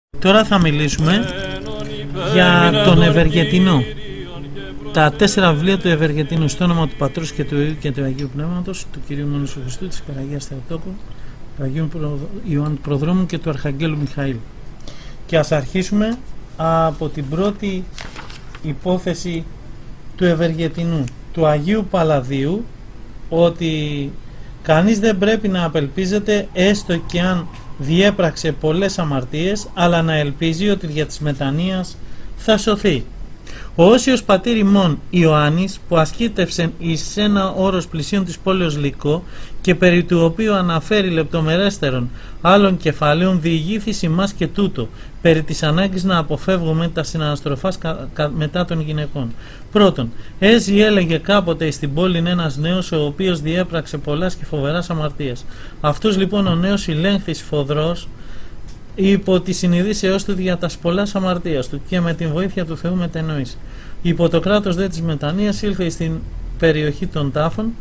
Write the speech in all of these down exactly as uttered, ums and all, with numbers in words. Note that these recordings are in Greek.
Τώρα θα μιλήσουμε για τον Ευεργετινό. Τα τέσσερα βιβλία του Ευεργετινού, στο όνομα του Πατρός και του Υιού και του Αγίου Πνεύματος, του Κυρίου Μονοσού Χριστού, της Υπεραγίας Θεοτόκου, του Αγίου Ιωάννου Προδρόμου και του Αρχαγγέλου Μιχαήλ. Και ας αρχίσουμε από την πρώτη υπόθεση του Ευεργετινού, του Αγίου Παλαδίου, ότι κανείς δεν πρέπει να απελπίζεται έστω και αν διέπραξε πολλές αμαρτίες, αλλά να ελπίζει ότι δια της μετανοίας θα σωθεί. Ο Όσιος πατήρ ημών Ιωάννης, που ασκήτευσεν εις ένα όρος πλησίον της πόλεως Λυκό και περί του οποίου αναφέρει λεπτομερέστερον άλλων κεφαλαίων, διηγήθης ημάς και τούτο περί της ανάγκης να αποφεύγουμε τα συναναστροφάς κα, κα, μετά των γυναικών. Πρώτον, έτσι έλεγε κάποτε εις την πόλη ένας νέος, ο οποίος διέπραξε πολλές και φοβεράς αμαρτίες. Αυτός λοιπόν ο νέος ηλέγχθης φοδρός υπό τη συνειδήσεώς του δια τας πολλάς αμαρτίας του και με την βοήθεια του Θεού μετενόησε. Υπό το κράτος δε της μετανοίας ήλθε στην περιοχή των τάφων,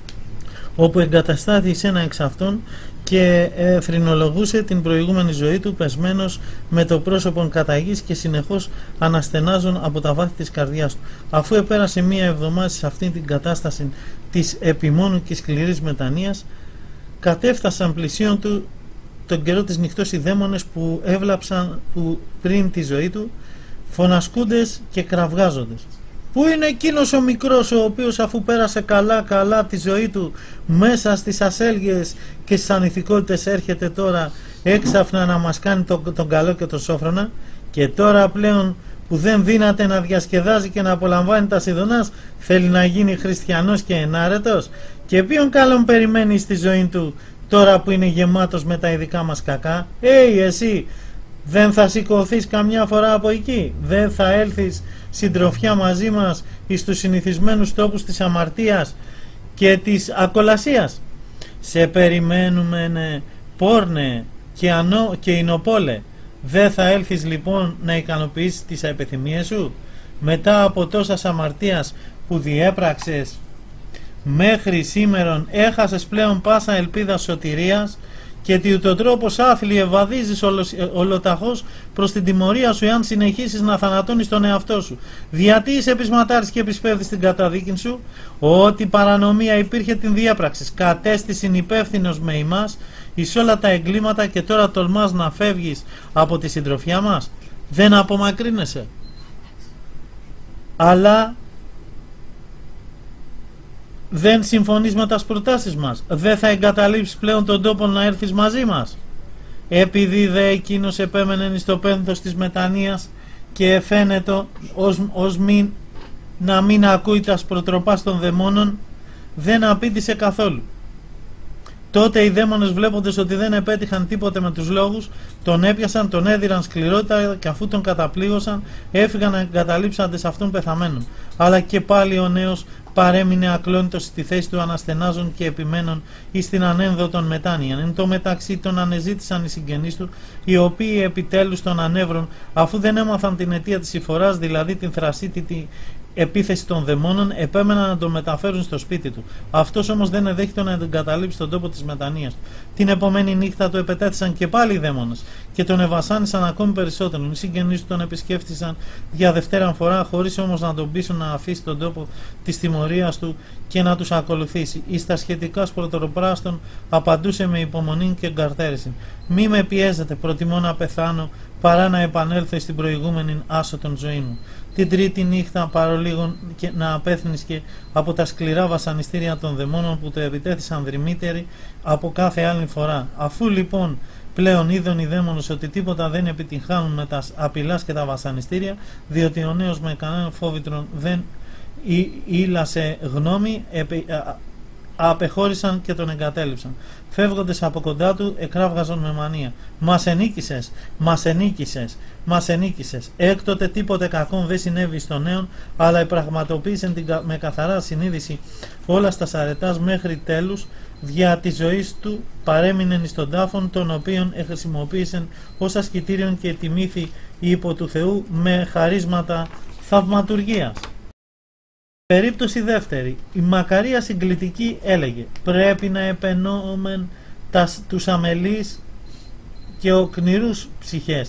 όπου εγκαταστάθη σε ένα εξ αυτών και ε, θρηνολογούσε την προηγούμενη ζωή του, πεσμένος με το πρόσωπον κατά γης και συνεχώς αναστενάζων από τα βάθη της καρδιάς του. Αφού επέρασε μία εβδομάδα σε αυτήν την κατάσταση της επιμόνου και σκληρής μετανοίας, κατέφτασαν πλησίον του τον καιρό της νυχτός οι δαίμονες που έβλαψαν που πριν τη ζωή του, φωνασκούντες και κραυγάζοντες. Πού είναι εκείνος ο μικρός, ο οποίος αφού πέρασε καλά καλά τη ζωή του μέσα στις ασέλγειες και στις ανηθικότητες, έρχεται τώρα έξαφνα να μας κάνει τον, τον καλό και τον σόφρονα, και τώρα πλέον που δεν δύναται να διασκεδάζει και να απολαμβάνει τα σιδωνάς, θέλει να γίνει χριστιανός και ενάρετος? Και ποιον καλόν περιμένει στη ζωή του τώρα που είναι γεμάτος με τα ειδικά μας κακά? Ει, εσύ δεν θα σηκωθείς καμιά φορά από εκεί? Δεν θα έλθεις συντροφιά μαζί μας εις τους συνηθισμένους τόπους της αμαρτίας και της ακολασίας? Σε περιμένουμε, ναι, πόρνε και, ανώ, και εινοπόλε. Δεν θα έλθεις λοιπόν να ικανοποιήσεις τις επιθυμίες σου μετά από τόσας αμαρτίας που διέπραξες? Μέχρι σήμερον έχασες πλέον πάσα ελπίδα σωτηρίας, και τι ούτω τρόπος άθλιε βαδίζεις ολοταχώς προς την τιμωρία σου, εάν συνεχίσεις να θανατώνεις τον εαυτό σου. Γιατί είσαι επισματάρης και επισπεύδεις την καταδίκη σου? Ότι παρανομία υπήρχε την διέπραξης, κατέστησιν υπεύθυνος με ημάς εις όλα τα εγκλήματα, και τώρα τολμάς να φεύγεις από τη συντροφιά μας? Δεν απομακρύνεσαι, αλλά δεν συμφωνείς με τις προτάσεις μας? Δεν θα εγκαταλείψεις πλέον τον τόπο να έρθεις μαζί μας? Επειδή δε εκείνος επέμενε στο πένθος της μετανοίας και εφαίνεται ως, ως μην, να μην ακούει τας προτροπάς των δαιμόνων, δεν απήντησε καθόλου. Τότε οι δαίμονες, βλέποντες ότι δεν επέτυχαν τίποτε με τους λόγους, τον έπιασαν, τον έδιραν σκληρότητα, και αφού τον καταπλήγωσαν, έφυγαν να εγκαταλείψαντες αυτόν πεθαμένον. Αλλά και πάλι ο νέος παρέμεινε ακλόνητος στη θέση του, αναστενάζων και επιμένων εις την ανένδοτον μετάνοιαν. Εν τω μεταξύ τον ανεζήτησαν οι συγγενείς του, οι οποίοι επιτέλους τον ανέβρον, αφού δεν έμαθαν την αιτία της συμφοράς, δηλαδή την θρασίτητη επίθεση των δαιμόνων, επέμεναν να τον μεταφέρουν στο σπίτι του. Αυτός όμως δεν εδέχεται να εγκαταλείψει τον τόπο της μετανοίας του. Την επομένη νύχτα του επετέθησαν και πάλι οι δαίμονες και τον ευασάνισαν ακόμη περισσότερο. Οι συγγενείς του τον επισκέφτησαν για δευτέραν φορά, χωρίς όμως να τον πείσουν να αφήσει τον τόπο της τιμωρίας του και να τους ακολουθήσει. Εις τα σχετικά πρωτοπράστων απαντούσε με υπομονή και εγκαρτέρηση. Μη με πιέζετε, προτιμώ να πεθάνω παρά να επανέλθω στην προηγούμενη άσωτον ζωή μου. Την τρίτη νύχτα, παρολίγων και να απέθνησκε από τα σκληρά βασανιστήρια των δαιμόνων που το επιτέθησαν δρυμύτεροι από κάθε άλλη φορά. Αφού λοιπόν πλέον είδον οι δαίμονες ότι τίποτα δεν επιτυγχάνουν με τα απειλάς και τα βασανιστήρια, διότι ο νέος με κανέναν φόβητρον δεν ήλασε γνώμη, επι, α, απεχώρησαν και τον εγκατέλειψαν. Φεύγοντες από κοντά του, εκράβγαζαν με μανία. Μας ενίκησες, μας ενίκησες, μας ενίκησες. Έκτοτε τίποτε κακόν δεν συνέβη στον νέον, αλλά επραγματοποίησαν με καθαρά συνείδηση όλα στα αρετάς μέχρι τέλους. Δια της ζωής του παρέμεινεν εις τον τάφον, τον οποίον χρησιμοποίησαν ως ασκητήριον και τιμήθη υπό του Θεού με χαρίσματα θαυματουργίας. Περίπτωση δεύτερη. Η μακαρία συγκλητική έλεγε: πρέπει να επενώμεν τας, τους αμελείς και οκνηρούς ψυχές,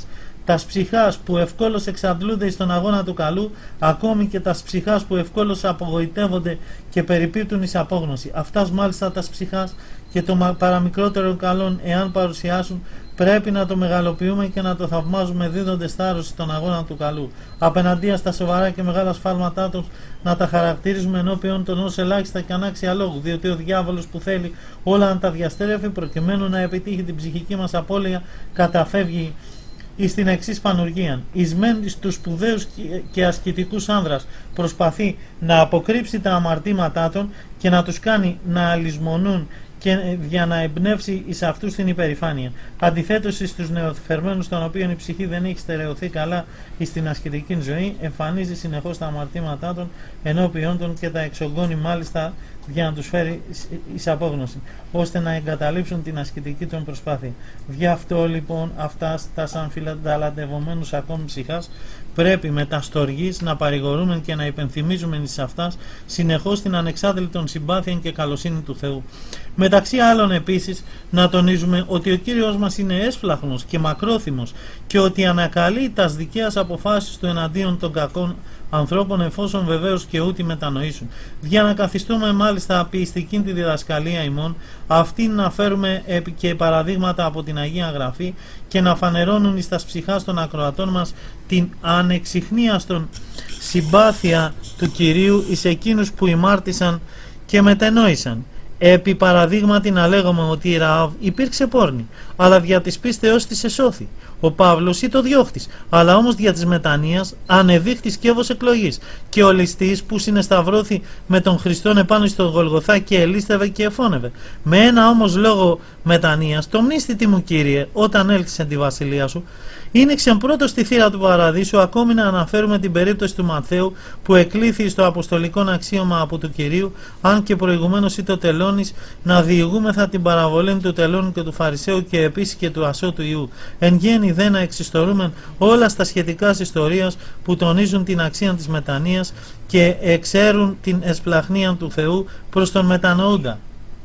τας ψυχάς που ευκόλως εξαντλούνται στον αγώνα του καλού, ακόμη και τας ψυχάς που ευκόλως απογοητεύονται και περιπίπτουν εις απόγνωση. Αυτάς μάλιστα τας ψυχάς και το παραμικρότερο καλόν, εάν παρουσιάσουν, πρέπει να το μεγαλοποιούμε και να το θαυμάζουμε, δίδοντες θάρρος στον αγώνα του καλού. Απέναντία στα σοβαρά και μεγάλα σφάλματά τους, να τα χαρακτηρίζουμε ενώπιον των ως ελάχιστα και ανάξια λόγου, διότι ο διάβολος που θέλει όλα να τα διαστρέφει προκειμένου να επιτύχει την ψυχική μας απώλεια, καταφεύγει εις την εξής πανουργία. Εις μεν στους σπουδαίους και ασκητικούς άνδρας προσπαθεί να αποκρύψει τα αμαρτήματά των και να τους κάνει να αλυσμονούν και για να εμπνεύσει εις αυτούς την υπερηφάνεια. Αντιθέτως στους νεοφερμένους, των οποίων η ψυχή δεν έχει στερεωθεί καλά εις την ασκητική ζωή, εμφανίζει συνεχώς τα αμαρτήματά των ενώπιον των και τα εξογκώνει μάλιστα για να τους φέρει εις απόγνωση, ώστε να εγκαταλείψουν την ασκητική των προσπάθεια. Γι' αυτό λοιπόν αυτάς τα σαν φιλανταλαντευομένους ακόμη ψυχάς πρέπει με τα στοργής να παρηγορούμε και να υπενθυμίζουμε εις αυτάς συνεχώς την ανεξάντλητον συμπάθεια και καλοσύνη του Θεού. Μεταξύ άλλων επίσης να τονίζουμε ότι ο Κύριος μας είναι έσφλαχνος και μακρόθυμος και ότι ανακαλεί τας δικαίας αποφάσεις του εναντίον των κακών ανθρώπων, εφόσον βεβαίως και ούτι μετανοήσουν. Για να καθιστούμε μάλιστα πιστική τη διδασκαλία ημών, αυτή να φέρουμε και παραδείγματα από την Αγία Γραφή και να φανερώνουν εις τας ψυχάς των ακροατών μας την ανεξιχνίαστον συμπάθεια του Κυρίου εις εκείνους που ημάρτησαν και μετενόησαν. Επί παραδείγματι να λέγουμε ότι η Ραάβ υπήρξε πόρνη, αλλά δια της πίστεως της εσώθη. Ο Παύλος ή το διώχτης, αλλά όμως δια της μετανοίας ανεδείχθη σκεύος εκλογής, και ο ληστής που συνεσταυρώθη με τον Χριστόν επάνω στον Γολγοθά και ελίστευε και εφώνευε. Με ένα όμως λόγο μετανοίας, το μνήστητη μου Κύριε, όταν έλθεις τη βασιλεία σου, είναι ξεμπρότος στη θύρα του παραδείσου. Ακόμη να αναφέρουμε την περίπτωση του Ματθαίου που εκλήθη στο αποστολικό αξίωμα από του Κυρίου, αν και προηγουμένως ή το τελώνης, να διηγούμεθα την παραβολή του τελώνου και του Φαρισαίου και επίσης και του ασώτου Ιού. Εν γέννη δε να εξιστορούμε όλα στα σχετικά ιστορίας που τονίζουν την αξία της μετανοίας και εξέρουν την εσπλαχνία του Θεού προς τον μετανοούντα.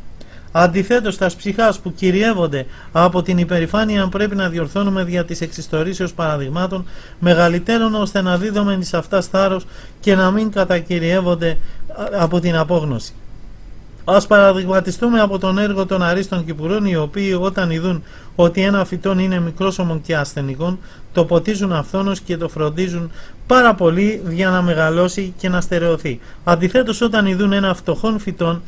Αντιθέτως, τα ψυχάς που κυριεύονται από την υπερηφάνεια πρέπει να διορθώνουμε δια της εξιστορήσεως παραδειγμάτων μεγαλύτερων, ώστε να δίδουμε εις αυτάς θάρρος και να μην κατακυριεύονται από την απόγνωση. Ας παραδειγματιστούμε από τον έργο των αρίστων Κυπουρών, οι οποίοι όταν ειδούν ότι ένα φυτόν είναι μικρόσωμον και ασθενικόν, το ποτίζουν αυθόνως και το φροντίζουν πάρα πολύ για να μεγαλώσει και να στερεωθεί. Αντιθέτως, όταν ειδούν ένα φτωχόν φυτόν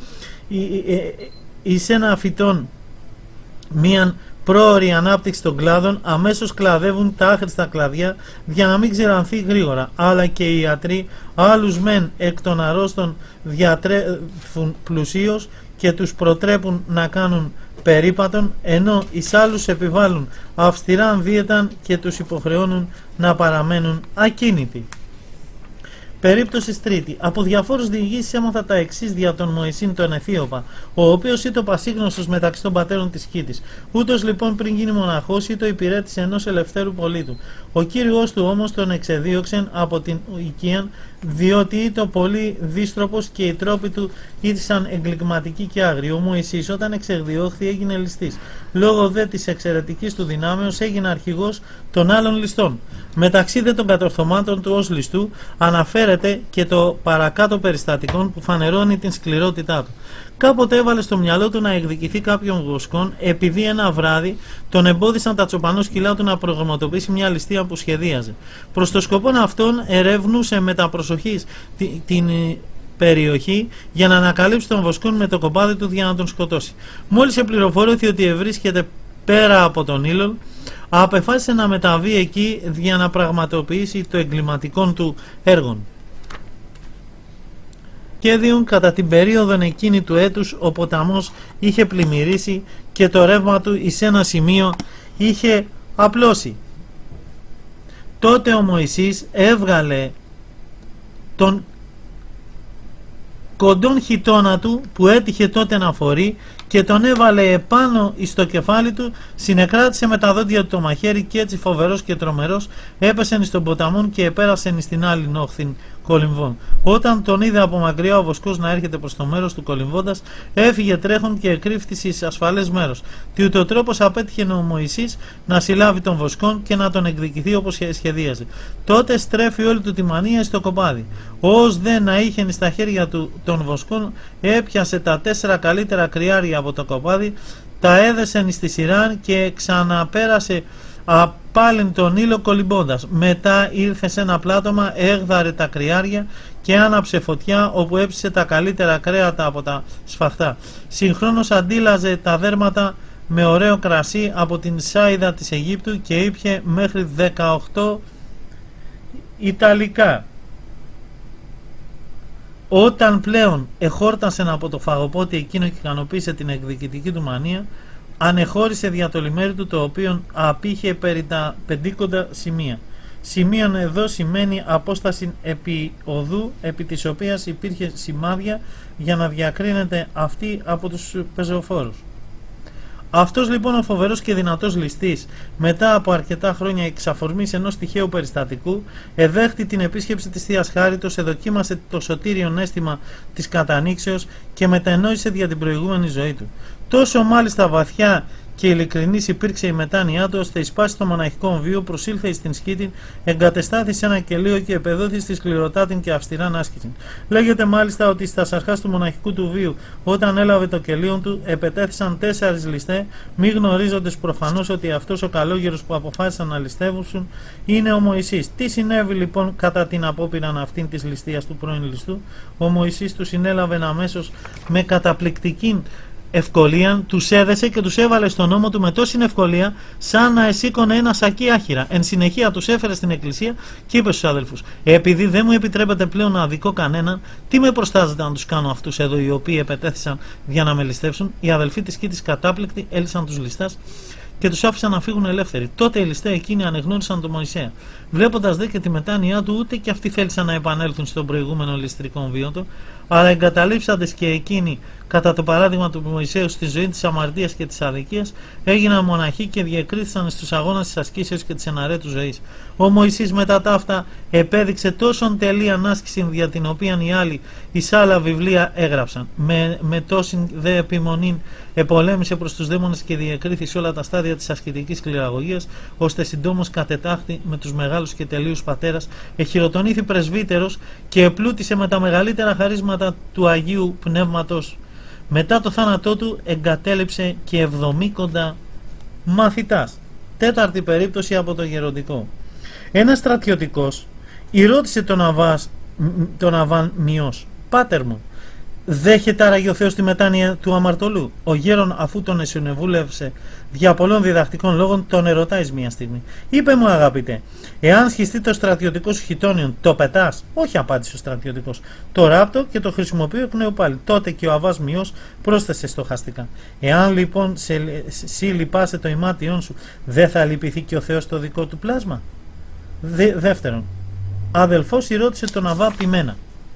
εις ένα φυτόν μίαν πρόωρη ανάπτυξη των κλάδων, αμέσως κλαδεύουν τα άχρηστα κλαδιά για να μην ξηρανθεί γρήγορα. Αλλά και οι ιατροί άλλους μεν εκ των αρρώστων διατρέφουν πλουσίως και τους προτρέπουν να κάνουν περίπατον, ενώ εις άλλους επιβάλλουν αυστηρά δίαιταν και τους υποχρεώνουν να παραμένουν ακίνητοι. Περίπτωση τρίτη. Από διαφόρους διηγήσεις έμαθα τα εξής δια τον Μωυσήν τον Αιθίωπα, ο οποίος ήταν πασίγνωστος μεταξύ των πατέρων της Χίτης. Ούτως λοιπόν πριν γίνει μοναχός ήταν υπηρέτης ενός ελευθέρου πολίτου. Ο Κύριος του όμως τον εξεδίωξεν από την οικίαν, διότι ήταν πολύ δύστροπος και οι τρόποι του ήτησαν εγκληματικοί και άγριοι. Ο Μωυσής όταν εξεδιώχθη έγινε ληστής. Λόγω δε της εξαιρετικής του δυνάμεως έγινε αρχηγός των άλλων ληστών. Μεταξύ δε των κατορθωμάτων του ως ληστού αναφέρεται και το παρακάτω περιστατικών που φανερώνει την σκληρότητά του. Κάποτε έβαλε στο μυαλό του να εκδικηθεί κάποιον βοσκόν, επειδή ένα βράδυ τον εμπόδισαν τα τσοπανό σκυλά του να προγραμματοποιήσει μια ληστεία που σχεδίαζε. Προς το σκοπό αυτόν ερευνούσε με τα προσοχής την περιοχή για να ανακαλύψει τον βοσκόν με το κοπάδι του για να τον σκοτώσει. Μόλις επληροφορήθηκε ότι ευρίσκεται πέρα από τον ήλον, απεφάσισε να μεταβεί εκεί για να πραγματοποιήσει το εγκληματικό του έργο. Και διούν κατά την περίοδο εκείνη του έτους ο ποταμός είχε πλημμυρίσει και το ρεύμα του εις ένα σημείο είχε απλώσει. Τότε ο Μωυσής έβγαλε τον κοντόν χιτώνα του που έτυχε τότε να φορεί και τον έβαλε επάνω στο κεφάλι του, συνεκράτησε με τα δόντια του το μαχαίρι και έτσι φοβερός και τρομερός έπεσε στον ποταμόν και επέρασε στην άλλη νόχθην κολυμβών. Όταν τον είδε από μακριά ο βοσκός να έρχεται προς το μέρος του κολυμβώντας, έφυγε τρέχον και εκρύφτησε σε ασφαλές μέρος. Τι ούτω τρόπος απέτυχε ο Μωυσής να συλλάβει τον βοσκόν και να τον εκδικηθεί όπως σχεδίαζε. Τότε στρέφει όλη του τη μανία στο κοπάδι. Ως δε να είχε στα χέρια του των βοσκών, έπιασε τα τέσσερα καλύτερα κρυάρια από το κοπάδι, τα έδεσε στη σειρά και ξαναπέρασε απάλιν τον ήλιο κολυμπώντας. Μετά ήρθε σε ένα πλάτωμα, έγδαρε τα κρυάρια και άναψε φωτιά, όπου έψησε τα καλύτερα κρέατα από τα σφαχτά. Συγχρόνως αντίλαζε τα δέρματα με ωραίο κρασί από την σάιδα της Αιγύπτου και ήπιε μέχρι δεκαοκτώ Ιταλικά. Όταν πλέον εχόρτασε από το φαγοπότη εκείνο και ικανοποίησε την εκδικητική του μανία, ανεχώρησε δια το λιμέρι του, το οποίο απήχε περί τα πεντήκοντα σημεία. Σημείον εδώ σημαίνει απόσταση επί οδού, επί της οποίας υπήρχε σημάδια για να διακρίνεται αυτή από τους πεζοφόρους. Αυτός λοιπόν ο φοβερός και δυνατός ληστής, μετά από αρκετά χρόνια εξαφορμής ενός τυχαίου περιστατικού, εδέχτη την επίσκεψη της Θείας Χάριτος, εδοκίμασε το σωτήριον αίσθημα της κατανήξεως και μετανόησε δια την προηγούμενη ζωή του. Τόσο μάλιστα βαθιά και ειλικρινής υπήρξε η μετάνοιά του, ώστε εις πάση το μοναχικό βίο προσήλθε εις την σκήτην, εγκατεστάθη σε ένα κελίο και επεδόθη στη σκληροτάτην και αυστηράν άσκηση. Λέγεται μάλιστα ότι στα αρχάς του μοναχικού του βίου, όταν έλαβε το κελίον του, επετέθησαν τέσσερις ληστέ, μη γνωρίζοντες προφανώς ότι αυτός ο καλόγερος που αποφάσισαν να ληστεύουν είναι ο Μωυσής. Τι συνέβη λοιπόν κατά την απόπειραν αυτήν της ληστείας του πρώην ληστού? Ο Μωυσής του συνέλαβε αμέσως με καταπληκτική ευκολία, τους έδεσε και τους έβαλε στον νόμο του με τόση ευκολία, σαν να εσήκωνε ένα σακί άχυρα. Εν συνεχεία τους έφερε στην εκκλησία και είπε στους αδελφούς: επειδή δεν μου επιτρέπετε πλέον να αδικώ κανέναν, τι με προστάζετε να τους κάνω αυτούς εδώ οι οποίοι επετέθησαν για να με ληστεύσουν? Οι αδελφοί της Κήτης κατάπληκτοι έλυσαν τους ληστάς και τους άφησαν να φύγουν ελεύθεροι. Τότε οι ληστές εκείνοι ανεγνώρισαν τον Μωυσέα. Βλέποντας δε και τη μετάνοιά του, ούτε και αυτοί θέλησαν να επανέλθουν στον προηγούμενο ληστρικό βίο του, αλλά εγκαταλείψαντες και εκείνοι, κατά το παράδειγμα του Μωυσέου, στη ζωή της αμαρτίας και της αδικίας, έγιναν μοναχοί και διακρίθησαν στους αγώνας της ασκήσεως και της εναρέτου ζωής. Ο Μωυσής μετά τα αυτά επέδειξε τόσον τελή ανάσκηση, δια την οποία οι άλλοι εις άλλα βιβλία έγραψαν. Με, με τόση δε επιμονή επολέμησε προς τους δαίμονες και διακρίθη σε όλα τα στάδια της ασκητικής κληραγωγίας, ώστε συντόμως κατετάχθη με τους μεγάλους και τελείους πατέρας, εχειροτονήθη πρεσβύτερος και επλούτησε με τα μεγαλύτερα χαρίσματα του Αγίου Πνεύματος. Μετά το θάνατό του εγκατέλειψε και εβδομήκοντα μαθητάς. Τέταρτη περίπτωση από το γεροντικό. Ένας στρατιωτικός ρώτησε τον, Αβάς, τον Αβάν Μιός: «Πάτερ μου, δέχεται άραγε ο Θεός τη μετάνοια του αμαρτωλού?» Ο γέρον, αφού τον εσυνεβούλευσε δια πολλών διδακτικών λόγων, τον ερωτάει μία στιγμή: «Είπε μου, αγαπητέ, εάν σχιστεί το στρατιωτικό σου χιτόνιον, το πετάς?» «Όχι», απάντησε ο στρατιωτικός, «το ράπτω και το χρησιμοποιώ εκ νέου πάλι». Τότε και ο Αβάς Μιός πρόσθεσε στοχαστικά: «Εάν λοιπόν σε, σε λυπάσαι το ημάτιόν σου, δεν θα λυπηθεί και ο Θεός το δικό του πλάσμα?» Δε, δεύτερον, αδελφός ρώτησε τον Αβά Ποιμένα: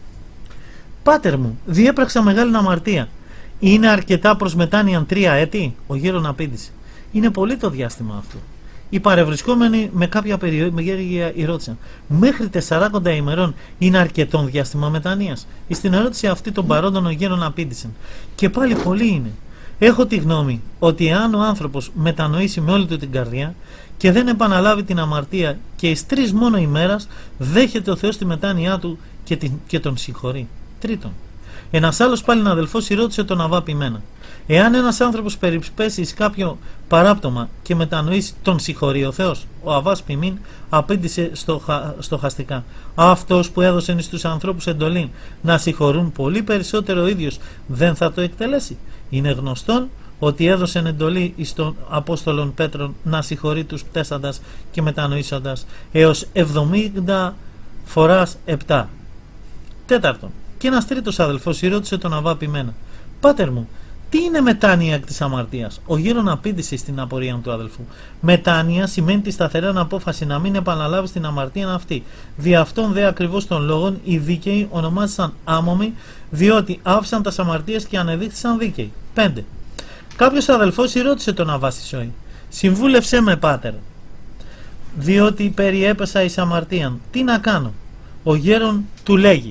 «Πάτερ μου, διέπραξα μεγάλη αμαρτία. Είναι αρκετά προς μετάνοιαν τρία έτη?» Ο γέρον απήντησε: «Είναι πολύ το διάστημα αυτό». Οι παρευρισκόμενοι με κάποια περιέργεια ρώτησαν: «Μέχρι τεσσαράκοντα ημερών είναι αρκετόν διάστημα μετανοίας?» Στην ερώτηση αυτή των παρόντων ο γέρον απήντησε: «Και πάλι πολύ είναι. Έχω τη γνώμη ότι εάν ο άνθρωπος μετανοήσει με όλη του την καρδιά και δεν επαναλάβει την αμαρτία και εις τρεις μόνο ημέρας, δέχεται ο Θεός τη μετάνοιά του και, την, και τον συγχωρεί». Τρίτον, ένας άλλος πάλι αδελφός ρώτησε τον Αβά Ποιμένα: «Εάν ένας άνθρωπος περιπέσει εις κάποιο παράπτωμα και μετανοήσει, τον συγχωρεί ο Θεός?» Ο Αβάς Ποιμήν απήντησε στοχαστικά: «Αυτός που έδωσε στους ανθρώπους εντολή να συγχωρούν πολύ περισσότερο ο ίδιος, δεν θα το εκτελέσει? Είναι γνωστόν ότι έδωσε εντολή εις τον Απόστολον Πέτρον να συγχωρεί τους πτέσαντας και μετανοήσαντας έως εβδομήντα φοράς επτά». Τέταρτον, και ένας τρίτος αδελφός ρώτησε τον Αβά Ποιμένα: «Πάτερ μου, τι είναι μετάνοια εκ της αμαρτίας?» Ο γέρον απήντησε στην απορία του αδελφού: «Μετάνοια σημαίνει τη σταθερή απόφαση να μην επαναλάβει την αμαρτία αυτή. Δι' αυτόν δε ακριβώς των λόγων οι δίκαιοι ονομάζησαν άμωμοι, διότι άφησαν τα αμαρτίες και ανεδείχθησαν δίκαιοι». πέντε. Κάποιος αδελφός ρώτησε τον Αββά στη ζωή: «Συμβούλευσέ με, πάτερ, διότι περιέπεσα εις αμαρτίαν. Τι να κάνω?» Ο γέρον του λέγει: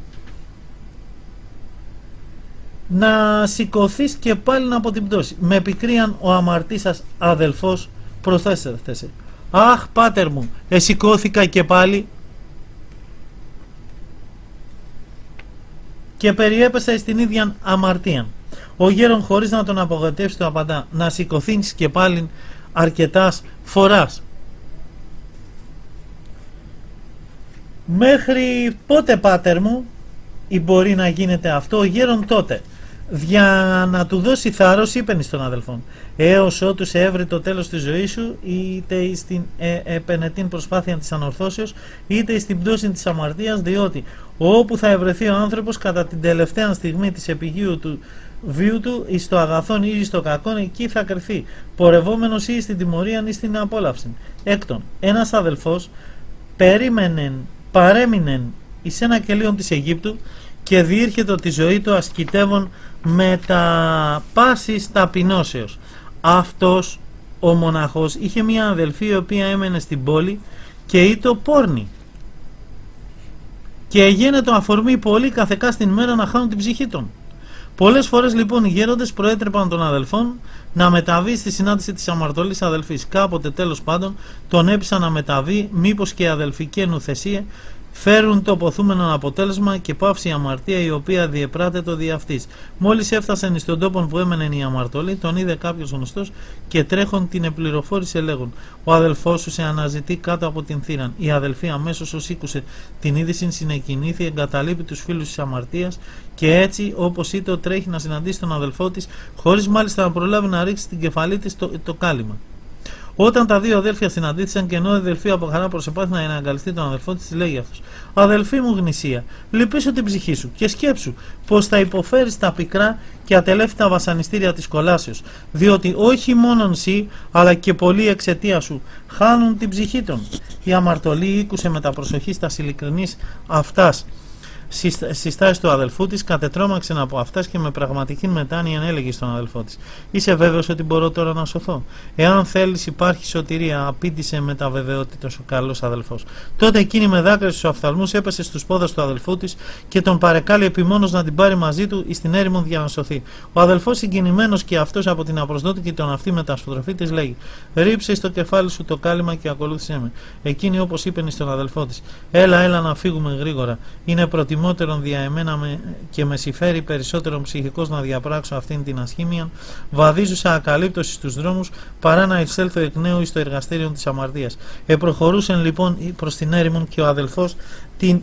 «Να σηκωθείς και πάλι από την πτώση». Με πικρίαν ο αμαρτήσας αδελφός προθέσε: «Αχ, πάτερ μου, εσηκώθηκα και πάλι και περιέπεσα εις την ίδια αμαρτία». Ο γέρον, χωρίς να τον απογοητεύσει, του απαντά: «Να σηκωθείς και πάλι αρκετάς φοράς». «Μέχρι πότε, πάτερ μου, ή μπορεί να γίνεται αυτό?» Ο γέρον τότε, για να του δώσει θάρρος, είπεν στον αδελφόν: «Έως ότου σε έβρει το τέλος της ζωής σου, είτε στην ε, επενετήν προσπάθεια της ανορθώσεως, είτε στην πτώση της αμαρτίας, διότι όπου θα ευρεθεί ο άνθρωπος κατά την τελευταία στιγμή της επιγείου του βίου του, εις το αγαθόν ή εις το κακόν, εκεί θα κρυθεί, πορευόμενος ή στην τιμωρία ή στην απόλαυση». Έκτον, ένας αδελφός περίμενεν, παρέμεινεν εις ένα κελίον της Αιγύπτου και διήρχεται τη ζωή του ασκητεύων με τα πάσης ταπεινώσεως. Αυτός ο μοναχός είχε μια αδελφή η οποία έμενε στην πόλη και ήτο πόρνη, και έγινε το αφορμή πολύ καθεκά στην μέρα να χάνουν την ψυχή των. Πολλές φορές λοιπόν οι γέροντες προέτρεπαν των αδελφών να μεταβεί στη συνάντηση της αμαρτωλής αδελφής. Κάποτε τέλος πάντων τον έπεισαν να μεταβεί, μήπως και η αδελφική ενουθεσία φέρουν το ποθούμενο αποτέλεσμα και πάυσει η αμαρτία η οποία διεπράτετο δι' αυτής. Μόλις έφτασαν στον τόπο που έμενε η αμαρτωλή, τον είδε κάποιος γνωστός και τρέχον την επληροφόρησε λέγον: «Ο αδελφός σου σε αναζητεί κάτω από την θύραν». Η αδελφή αμέσως ως ήκουσε την είδηση συνεκινήθη, εγκαταλείπει τους φίλους της αμαρτίας και έτσι όπως ήτο τρέχει να συναντήσει τον αδελφό της, χωρίς μάλιστα να προλάβει να ρίξει την κεφαλή της το, το κάλυμα. Όταν τα δύο αδέλφια συναντήθησαν και ενώ η αδελφή από χαρά προσεπάθη να εναγκαλιστεί τον αδελφό της, λέγει αυτός: «Αδελφή μου γνησία, λυπήσω την ψυχή σου και σκέψου πως θα υποφέρεις τα πικρά και ατελεύθυτα βασανιστήρια της κολάσεως, διότι όχι μόνον εσύ αλλά και πολλοί εξαιτία σου χάνουν την ψυχή των». Η αμαρτωλή ήκουσε με τα προσοχή στα ειλικρινής αυτάς συστάσεις του αδελφού της, κατετρώμαξε από αυτάς και με πραγματική μετάνοια έλεγε στον αδελφό της: «Είσαι βέβαιος ότι μπορώ τώρα να σωθώ? Εάν θέλεις υπάρχει σωτηρία», απήντησε με τα βεβαιότητας ο καλός αδελφός. Τότε εκείνη με δάκρυα στους οφθαλμούς έπεσε στους πόδας του αδελφού της και τον παρεκάλει επιμόνως να την πάρει μαζί του εις την έρημον για να σωθεί. Ο αδελφός, συγκινημένος και αυτός από την απροσδότικη τον αυτή μεταστροφή της, λέγει: «Ρίψε στο κεφάλι σου το κάλυμα και ακολούθησέ με». Εκείνη όπως είπε στον αδελφό της: «Έλα, έλα να φύγουμε γρήγορα. Είναι προτιμότερο δια εμένα με, και με συμφέρει περισσότερο ψυχικός να διαπράξω αυτήν την ασχήμια, βαδίζουσα ακαλύπτωση στους δρόμους, παρά να εισέλθω εκ νέου εις το εργαστήριο της αμαρτίας». Επροχωρούσαν λοιπόν προς την έρημον και ο αδελφός την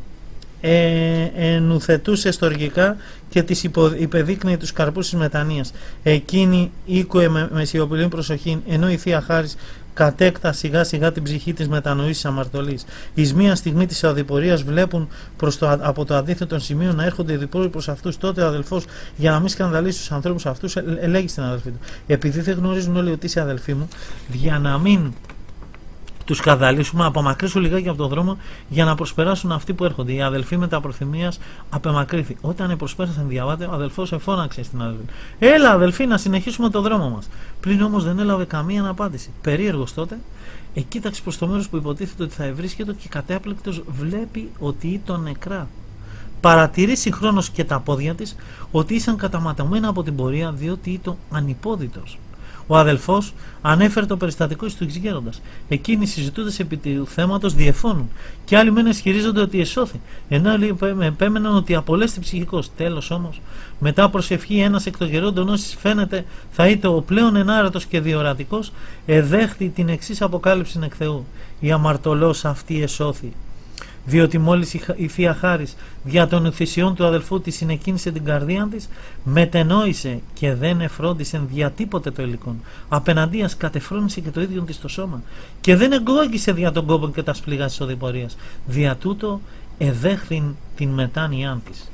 ε, ενουθετούσε στοργικά και της υπεδείκνυε τους καρπούς της μετανοίας. Εκείνη ήκουε με, με σιωπηλή προσοχή, ενώ η Θεία Χάρις κατέκτα σιγά σιγά την ψυχή της μετανοής της αμαρτωλής. Εις μία στιγμή της οδηπορίας βλέπουν προς το, από το αντίθετο σημείο να έρχονται οι οδηπόροι προς αυτούς. Τότε ο αδελφός, για να μην σκανδαλίσει τους ανθρώπους αυτούς, λέγει στην αδελφή του: «Επειδή δεν γνωρίζουν όλοι ότι είσαι αδελφή μου, για να μην τους σκανδαλίσουμε, απομακρύσου λιγάκι από τον δρόμο για να προσπεράσουν αυτοί που έρχονται». Η αδελφή με τα προθυμίας απεμακρύθη. Όταν προσπέρασαν διαβάτε, ο αδελφός εφώναξε στην αδελφή: «Έλα, αδελφή, να συνεχίσουμε το δρόμο μας». Πριν όμως δεν έλαβε καμία απάντηση. Περίεργος τότε, εκοίταξε προς το μέρος που υποτίθεται ότι θα ευρίσκεται και κατέπληκτος βλέπει ότι ήταν νεκρά. Παρατηρεί συγχρόνως και τα πόδια της ότι ήσαν καταματωμένα από την πορεία, διότι ήταν ανυπόδητος. Ο αδελφός ανέφερε το περιστατικό στους γέροντας. Εκείνοι συζητούντες επί του θέματος διεφώνουν, και άλλοι μεν ισχυρίζονται ότι εσώθη, ενώ άλλοι επέμεναν ότι απολέστη ψυχικός. Τέλος όμως, μετά προσευχή ένας εκ των γερόντων, όσοι φαίνεται θα ήταν ο πλέον ενάρετος και διορατικός, εδέχθη την εξής αποκάλυψη εκ Θεού: «Η αμαρτωλός αυτή εσώθη, διότι μόλις η Θεία Χάρις δια των θυσιών του αδελφού της συνεκίνησε την καρδία της, μετενόησε και δεν εφρόντισε δια τίποτε το υλικόν. Απέναντίας κατεφρόνησε και το ίδιο της το σώμα, και δεν εγκόγησε δια τον κόπο και τα σπληγά της οδηπορίας. Δια τούτο εδέχθην την μετάνοιά της».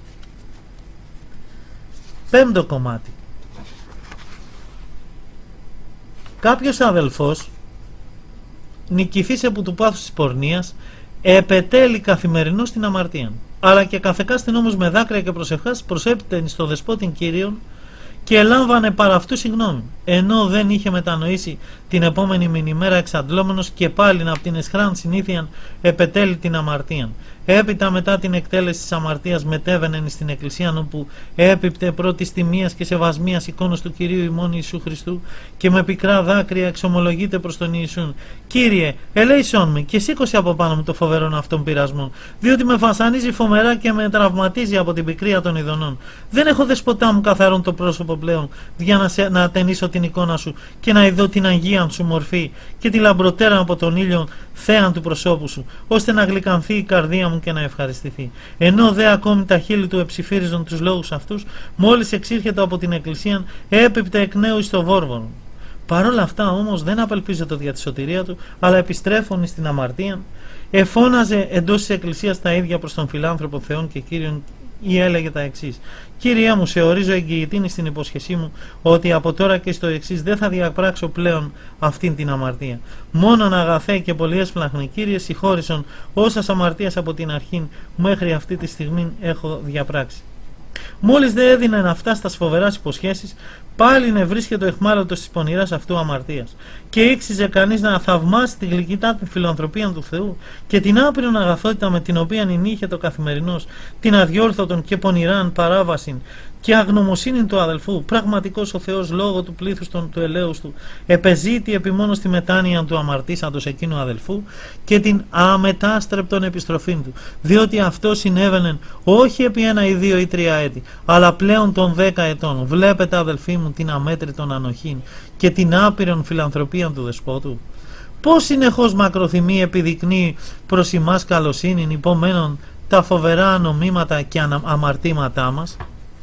Πέμπτο κομμάτι. Κάποιος αδελφός, νικηθής από του πάθους της πορνείας, επετέλει καθημερινώς την αμαρτία, αλλά και καθεκάστην όμως με δάκρυα και προσευχάς προσέπτεν στο δεσπότην Κύριον και λάμβανε παρά αυτού συγγνώμη, ενώ δεν είχε μετανοήσει την επόμενη μηνυμέρα εξαντλόμενος και πάλιν από την εσχράν συνήθειαν επετέλει την αμαρτίαν. Έπειτα μετά την εκτέλεση της αμαρτίας μετέβαινε στην εκκλησία, όπου έπιπτε πρώτης τιμίας και σεβασμίας εικόνος του Κυρίου ημών Ιησού Χριστού και με πικρά δάκρυα εξομολογείται προς τον Ιησούν: Κύριε, ελέησόν με και σήκωσε από πάνω μου το φοβερόν αυτόν πειρασμό, διότι με βασανίζει φομερά και με τραυματίζει από την πικρία των ειδονών. Δεν έχω δεσποτά μου καθαρόν το πρόσωπο πλέον, για να, σε, να ατενίσω την εικόνα σου και να ειδώ την αγίαν σου μορφή και τη λαμπροτέρα από τον ήλιο θέαν του προσώπου σου, ώστε να γλυκανθεί η καρδία μου και να ευχαριστηθεί. Ενώ δε ακόμη τα χείλη του εψιφύριζον τους λόγους αυτούς, μόλις εξήρχεται από την εκκλησία, έπιπτε εκ νέου στο βόρβορο. Παρ' όλα αυτά όμως δεν απελπίζεται δια τη σωτηρία του, αλλά επιστρέφων στην αμαρτία, εφώναζε εντός της εκκλησίας τα ίδια προς τον φιλάνθρωπο Θεόν και Κύριον, ή έλεγε τα εξής: Κύριε μου, σε ορίζω εγγυητήνη στην υπόσχεσή μου ότι από τώρα και στο εξής δεν θα διαπράξω πλέον αυτήν την αμαρτία. Μόνον αγαθέ και πολύ έσπλαχνε, Κύριε, συγχώρησον όσας αμαρτίας από την αρχήν μέχρι αυτή τη στιγμή έχω διαπράξει. Μόλις δεν έδιναν αυτά στα φοβεράς υποσχέσεις, πάλι νευρίσκεται ο εχμάλωτος της πονηράς αυτού αμαρτίας. Και ήξιζε κανείς να θαυμάσει τη γλυκητά την φιλανθρωπία του Θεού και την άπειρον αγαθότητα με την οποία ενήχε το καθημερινός, την αδιόρθωτον και πονηράν παράβασιν και αγνωμοσύνη του αδελφού, πραγματικός ο Θεός λόγω του πλήθους των, του ελέους του, επεζήτη επιμόνω στη μετάνοια του αμαρτήσαντος εκείνου αδελφού και την αμετάστρεπτον επιστροφήν του, διότι αυτό συνέβαινε όχι επί ένα ή δύο ή τρία έτη, αλλά πλέον των δέκα ετών. Βλέπετε, αδελφοί μου, την αμέτρητον ανοχήν και την άπειρον φιλανθρωπία του δεσπότου. Πώς συνεχώς μακροθυμεί επιδεικνύει προς εμάς καλοσύνην, υπομένων τα φοβερά νομίματα και αμαρτήματά μας.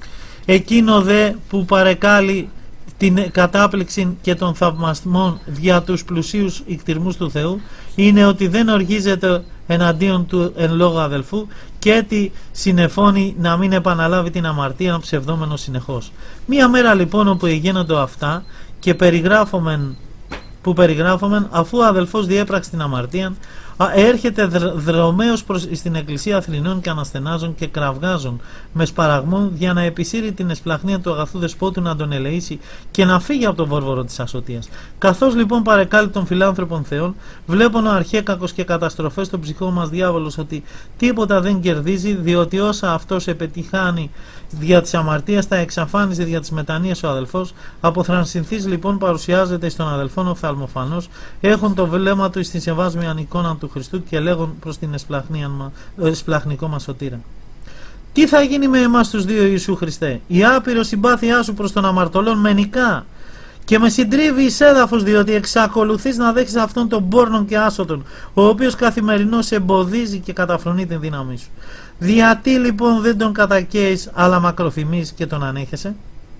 Εκείνο δε που παρεκάλει την κατάπληξη και των θαυμασμών δια τους πλουσίους ικτυρμούς του Θεού είναι ότι δεν οργίζεται εναντίον του εν λόγω αδελφού και έτσι συνεφώνει να μην επαναλάβει την αμαρτία ψευδόμενο συνεχώς. Μία μέρα λοιπόν όπου γίνονται αυτά και περιγράφομεν, που περιγράφομεν, αφού ο αδελφός διέπραξε την αμαρτία, έρχεται δρομέως προς στην εκκλησία Αθηνών και αναστενάζων και κραυγάζων με σπαραγμό για να επισύρει την εσπλαχνία του αγαθού δεσπότου να τον ελεήσει και να φύγει από τον βόρβορο της ασωτείας. Καθώς λοιπόν παρεκάλει των φιλάνθρωπων Θεών, βλέπουν ο αρχέκακος και καταστροφές στον ψυχό μας διάβολος ότι τίποτα δεν κερδίζει, διότι όσα αυτός επετυχάνει δια της αμαρτίας τα εξαφάνιζε δια της μετανοίας ο αδελφός. Από θρανσυνθής λοιπόν παρουσιάζεται στον αδελφόν οφθαλμοφανός, έχουν το βλέμμα του στην σεβάσμιαν εικόνα του Χριστού και λέγουν προς την εσπλαχνικό μας σωτήρα: Τι θα γίνει με εμάς τους δύο, Ιησού Χριστέ? Η άπειρο συμπάθειά σου προς τον αμαρτωλόν με νικά και με συντρίβει εις έδαφος, διότι εξακολουθείς να δέχεις αυτόν τον πόρνον και άσωτον, ο οποίος καθημερινώς εμποδίζει και καταφρονεί την δύναμή σου. Γιατί λοιπόν δεν τον κατακαίεις, αλλά μακροθυμείς και τον ανέχεσαι?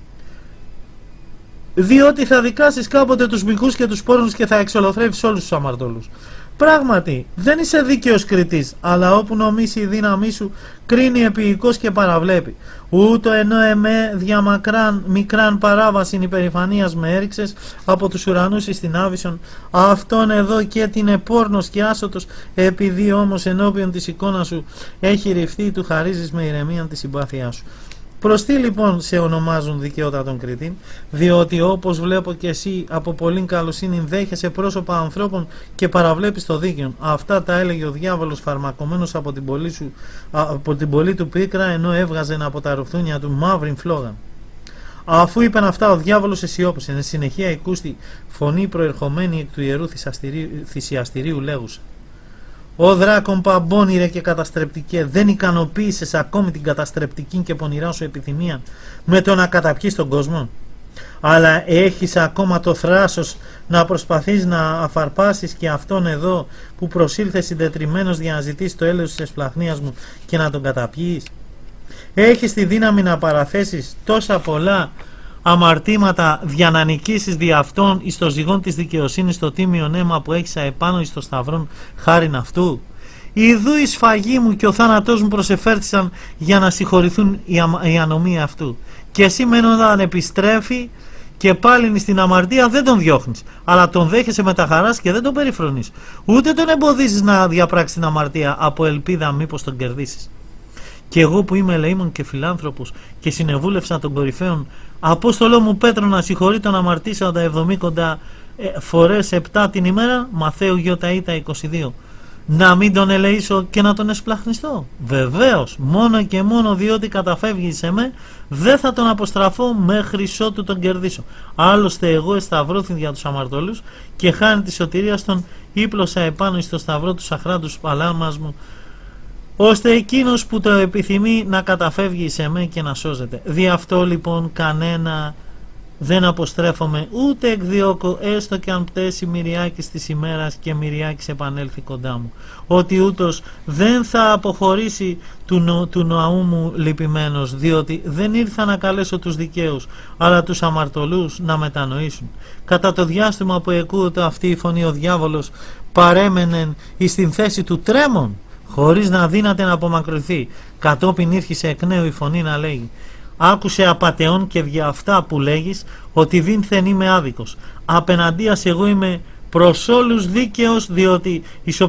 Διότι θα δικάσεις κάποτε τους μοιχούς και τους πόρνους και θα εξολοθρεύεις όλους τους αμαρτωλούς. Πράγματι, δεν είσαι δίκαιος κριτής, αλλά όπου νομίσει η δύναμή σου, κρίνει επίοικος και παραβλέπει. Ούτω ενώ εμέ διαμακράν μικράν παράβασιν υπερηφανίας με έριξες από τους ουρανούς εις την άβυσον, αυτόν εδώ και την επόρνος και άσωτος, επειδή όμως ενώπιον της εικόνας σου έχει ρηφθεί, του χαρίζεις με ηρεμία τη συμπάθειά σου. Προς τι λοιπόν σε ονομάζουν δικαιώτα των κριτήν? Διότι όπως βλέπω και εσύ από πολύ καλοσύνη δέχεσαι πρόσωπα ανθρώπων και παραβλέπεις το δίκαιο. Αυτά τα έλεγε ο διάβολος φαρμακωμένος από την πολύ, σου, από την πολύ του πίκρα, ενώ έβγαζε από τα ρουφθούνια του μαύρη φλόγα. Αφού είπαν αυτά, ο διάβολος αισιόπησε. Εν συνεχεία εκούστη φωνή προερχομένη εκ του ιερού θυσιαστηρίου λέγουσα: «Ω δράκον παμπώνηρε και καταστρεπτικέ, δεν ικανοποίησες ακόμη την καταστρεπτική και πονηρά σου επιθυμία με το να καταπιείς τον κόσμο, αλλά έχεις ακόμα το θράσος να προσπαθείς να αφαρπάσεις και αυτόν εδώ που προσήλθε συντετριμμένος για να ζητήσει το έλεος της εσπλαχνίας μου και να τον καταπιείς? Έχεις τη δύναμη να παραθέσεις τόσα πολλά αμαρτήματα για να νικήσεις δι' αυτόν εις το ζυγόν της δικαιοσύνης το τίμιο αίμα που έχεις αεπάνω εις το σταυρόν χάριν αυτού? Ιδού η σφαγή μου και ο θάνατός μου προσεφέρθησαν για να συγχωρηθούν οι ανομία αυτού, και εσύ μένονταν επιστρέφει και πάλι στην αμαρτία δεν τον διώχνεις, αλλά τον δέχεσαι με τα χαράς και δεν τον περιφρονείς, ούτε τον εμποδίζεις να διαπράξει την αμαρτία από ελπίδα μήπως τον κερδίσεις. και εγώ που είμαι ελεήμων και φιλάνθρωπος και συνεβούλευσα των κορυφαίων, Απόστολό μου Πέτρο να συγχωρεί τον αμαρτήσαντα εβδομήκοντα ε, φορές επτά την ημέρα, Μαθαίου Γιωταΐτα είκοσι δύο. Να μην τον ελεήσω και να τον εσπλαχνιστώ? Βεβαίως, μόνο και μόνο διότι καταφεύγει σε με, δεν θα τον αποστραφώ μέχρι ότου τον κερδίσω. Άλλωστε εγώ εσταυρώθη για τους αμαρτωλούς και χάνει τη σωτηρία στον ύπλωσα επάνω στο σταυρό του σαχράντους παλάμας μου, ώστε εκείνος που το επιθυμεί να καταφεύγει σε με και να σώζεται. Δι' αυτό λοιπόν κανένα δεν αποστρέφομαι, ούτε εκδιώκω, έστω και αν πτέσει Μυριάκης της ημέρας και Μυριάκης επανέλθει κοντά μου, ότι ούτως δεν θα αποχωρήσει του, νο, του νοαού μου λυπημένος, διότι δεν ήρθα να καλέσω τους δικαίους, αλλά τους αμαρτωλούς να μετανοήσουν. Κατά το διάστημα που εκούω αυτή η φωνή, ο διάβολος παρέμενεν εις την θέση του τρέμον, χωρίς να δύναται να απομακρυνθεί. Κατόπιν ήρχισε εκ νέου η φωνή να λέγει: άκουσε απατεών και δια αυτά που λέγεις, ότι δίνθεν είμαι άδικος. Απέναντίας εγώ είμαι προς όλους δίκαιος, διότι εις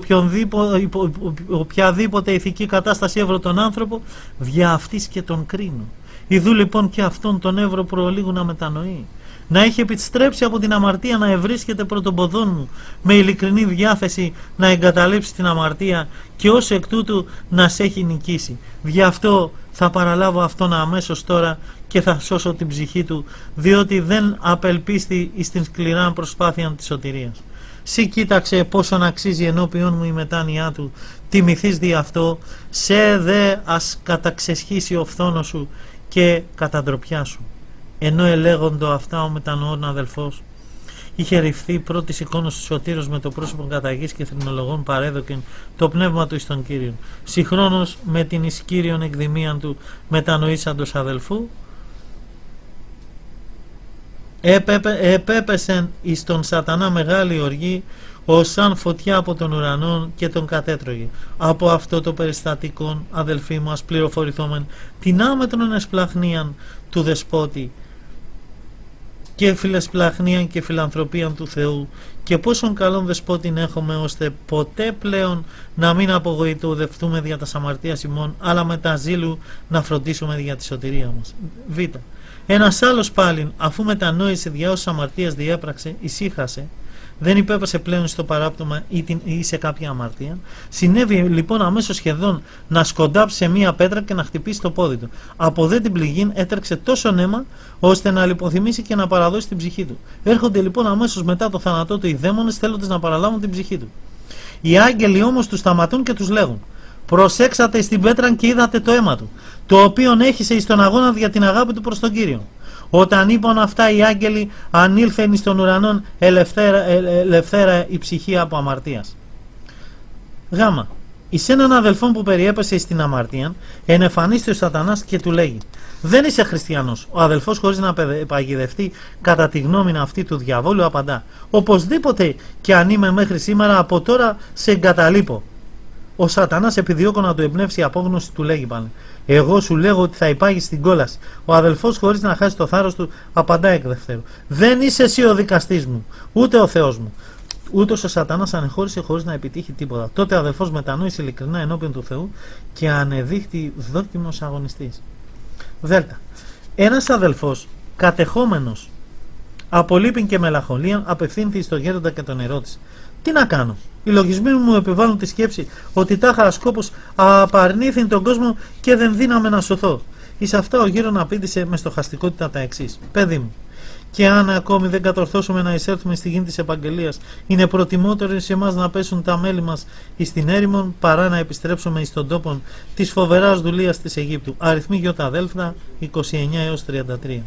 οποιαδήποτε ηθική κατάσταση έβρω τον άνθρωπο, δια αυτής και τον κρίνω. Ιδού λοιπόν και αυτόν τον έβρο προολίγου να μετανοεί, να έχει επιστρέψει από την αμαρτία, να ευρίσκεται πρωτοποδόν μου, με ειλικρινή διάθεση να εγκαταλείψει την αμαρτία και ως εκ τούτου να σε έχει νικήσει. Γι' αυτό θα παραλάβω αυτόν αμέσως τώρα και θα σώσω την ψυχή του, διότι δεν απελπίστη εις την σκληρά προσπάθεια της σωτηρίας. Συ κοίταξε πόσον αξίζει ενώπιον μου η μετάνοιά του, τιμηθείς δι' αυτό, σε δε ας καταξεσχίσει ο φθόνος σου και καταντροπιά σου. Ενώ ελέγοντο αυτά ο μετανοών αδελφός είχε ρηφθεί πρώτης εικόνος του σωτήρος με το πρόσωπο καταγής και θρηνολογών παρέδοκεν το πνεύμα του εις τον Κύριον. Συγχρόνως με την εις Κύριον εκδημίαν του μετανοήσαντος αδελφού, επέπε, επέπεσεν εις τον σατανά μεγάλη οργή, ως σαν φωτιά από τον ουρανό και τον κατέτρωγε. Από αυτό το περιστατικό, αδελφοί μου, ας πληροφορηθόμεν την άμετρον εσπλαχνίαν του δεσπότη και φιλεσπλαχνίαν και φιλανθρωπίαν του Θεού, και πόσον καλόν δεσπότην έχουμε, ώστε ποτέ πλέον να μην απογοητεύουμε δια τα αμαρτίας ημών, αλλά με τα ζήλου να φροντίσουμε για τη σωτηρία μας. Β. Ένας άλλος πάλιν, αφού μετανόησε δια όσες αμαρτίας διέπραξε, ησύχασε, δεν υπέπεσε πλέον στο παράπτωμα ή, την, ή σε κάποια αμαρτία. Συνέβη λοιπόν αμέσως σχεδόν να σκοντάψει σε μία πέτρα και να χτυπήσει το πόδι του. Από δε την πληγήν έτρεξε τόσο αίμα, ώστε να λιποθυμήσει και να παραδώσει την ψυχή του. Έρχονται λοιπόν αμέσως μετά το θάνατό του οι δαίμονες, θέλοντας να παραλάβουν την ψυχή του. Οι άγγελοι όμως τους σταματούν και τους λέγουν: προσέξατε στην πέτρα και είδατε το αίμα του, το οποίον έχισε εις τον αγώνα για την αγάπη του προς τον Κύριο. Όταν είπαν αυτά οι άγγελοι, ανήλθεν εις τον ουρανόν ελευθέρα, ελευθέρα η ψυχή από αμαρτίας. Γ. Εις έναν αδελφόν που περιέπεσε στην αμαρτία, ενεφανίστη ο σατανάς και του λέγει: δεν είσαι χριστιανός. Ο αδελφός, χωρίς να παγιδευτεί κατά τη γνώμη αυτή του διαβόλου, απαντά: οπωσδήποτε και αν είμαι μέχρι σήμερα, από τώρα σε εγκαταλείπω. Ο σατανάς, επιδιώκω να του εμπνεύσει η απόγνωση, του λέγει πάλι: εγώ σου λέγω ότι θα υπάγεις στην κόλαση. Ο αδελφός, χωρίς να χάσει το θάρρος του, απαντά εκ δευτέρου: δεν είσαι εσύ ο δικαστής μου, ούτε ο Θεός μου. Ούτως ο σατανάς ανεχώρησε χωρίς να επιτύχει τίποτα. Τότε ο αδελφός μετανόησε ειλικρινά ενώπιον του Θεού και ανεδείχθη δόκιμος αγωνιστής. Δέλτα. Ένας αδελφός, κατεχόμενος από λύπην και μελαγχολία, απευθύνθη στο γέροντα και τον ερώτησε: τι να κάνω? Οι λογισμοί μου επιβάλλουν τη σκέψη ότι τάχα σκόπος απαρνήθην τον κόσμο και δεν δύναμε να σωθώ. Εις αυτά ο γέρον απήντησε με στοχαστικότητα τα εξής: παιδί μου, και αν ακόμη δεν κατορθώσουμε να εισέλθουμε στη γη της επαγγελίας, είναι προτιμότερο σε εμάς να πέσουν τα μέλη μας εις την έρημον, παρά να επιστρέψουμε εις τον τόπο της φοβεράς δουλείας της Αιγύπτου. Αριθμοί Ι αδέλφα είκοσι εννέα έως τριάντα τρία.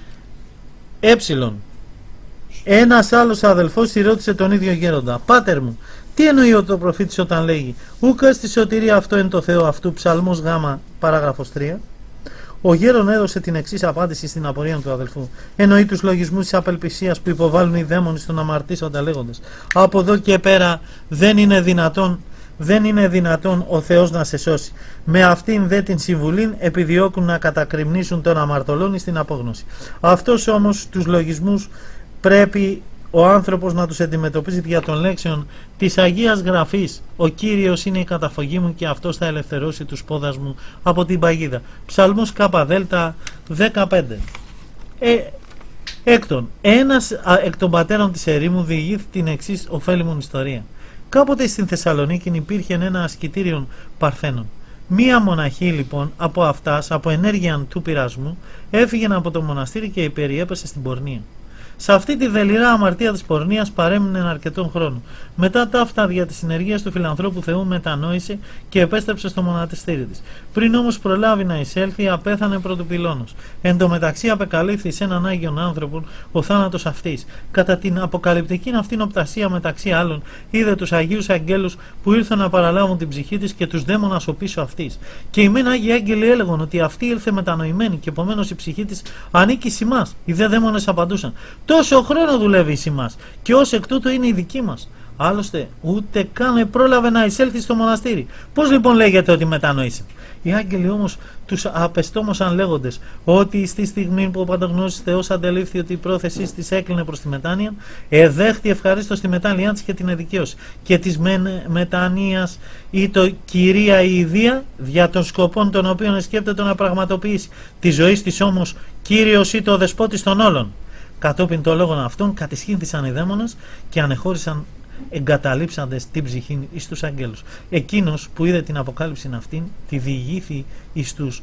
Έψιλον. Ένας άλλος αδελφός ρώτησε τον ίδιο γέροντα: πάτερ μου, τι εννοεί ο το προφήτης όταν λέγει ούκα στη σωτηρία αυτό εν το Θεό αυτού? Ψαλμός Γ, παράγραφος τρία. Ο γέρον έδωσε την εξής απάντηση στην απορία του αδελφού: εννοεί τους λογισμούς της απελπισίας που υποβάλλουν οι δαίμονες στον αμαρτήσαντα, λέγοντας: από εδώ και πέρα δεν είναι δυνατόν, δεν είναι δυνατόν ο Θεός να σε σώσει. Με αυτήν δε την συμβουλήν επιδιώκουν να κατακριμνήσουν τον αμαρτωλόν στην απόγνωση. Αυτός όμως τους λογισμούς πρέπει ο άνθρωπος να τους αντιμετωπίζει δια των λέξεων της Αγίας Γραφής. Ο Κύριος είναι η καταφογή μου και αυτός θα ελευθερώσει τους πόδας μου από την παγίδα. Ψαλμός Κ δεκαπέντε. Ε, έκτον, ένας α, εκ των πατέρων της ερήμου διηγήθη την εξής ωφέλιμον ιστορία. Κάποτε στην Θεσσαλονίκη υπήρχε ένα ασκητήριον Παρθένων. Μία μοναχή λοιπόν από αυτάς, από ενέργεια του πειρασμού, έφυγε από το μοναστήρι και περιέπεσε στην πορνεία. Σε αυτή τη δελειρά αμαρτία της πορνείας παρέμεινε αρκετόν χρόνο. Μετά ταύτα δια της συνεργίας του φιλανθρώπου Θεού μετανόησε και επέστρεψε στο μοναστήρι της. Πριν όμως προλάβει να εισέλθει, απέθανε πρωτοπυλώνος. Εν τω μεταξύ απεκαλύφθη σε έναν Άγιον άνθρωπον ο θάνατος αυτής. Κατά την αποκαλυπτική αυτήν οπτασία μεταξύ άλλων, είδε τους Αγίους Αγγέλους που ήρθαν να παραλάβουν την ψυχή της και τους δαίμονας ο πίσω αυτής. Και οι μεν Άγιοι Άγγελοι έλεγαν ότι αυτή ήλθε μετανοημένη και επομένως η ψυχή της ανήκει σε εμάς. Οι δε δαίμονες απαντούσαν: τόσο χρόνο δουλεύει σε εμάς και ως εκ τούτου είναι η δική μας. Άλλωστε, ούτε καν πρόλαβε να εισέλθει στο μοναστήρι. Πώς λοιπόν λέγεται ότι μετανοήσε? Οι άγγελοι όμως τους απεστόμωσαν λέγοντες ότι στη στιγμή που ο Παντογνώστης Θεός αντελήφθη ότι η πρόθεσή της έκλεινε προς τη μετάνοια, εδέχτη ευχαρίστως τη μετάνοιά της και την εδικαίωση. Και της μετανοίας ή το κυρία η ιδία δια των σκοπών των οποίων σκέπτεται να πραγματοποιήσει. Τη ζωή της όμως Κύριος ή το δεσπότης των όλων. Κατόπιν των λόγων αυτών κατησχύνθησαν οι δαίμονες και ανεχώρησαν εγκαταλείψαντες την ψυχή εις τους αγγέλους. Εκείνος που είδε την αποκάλυψη αυτήν τη διηγήθη εις τους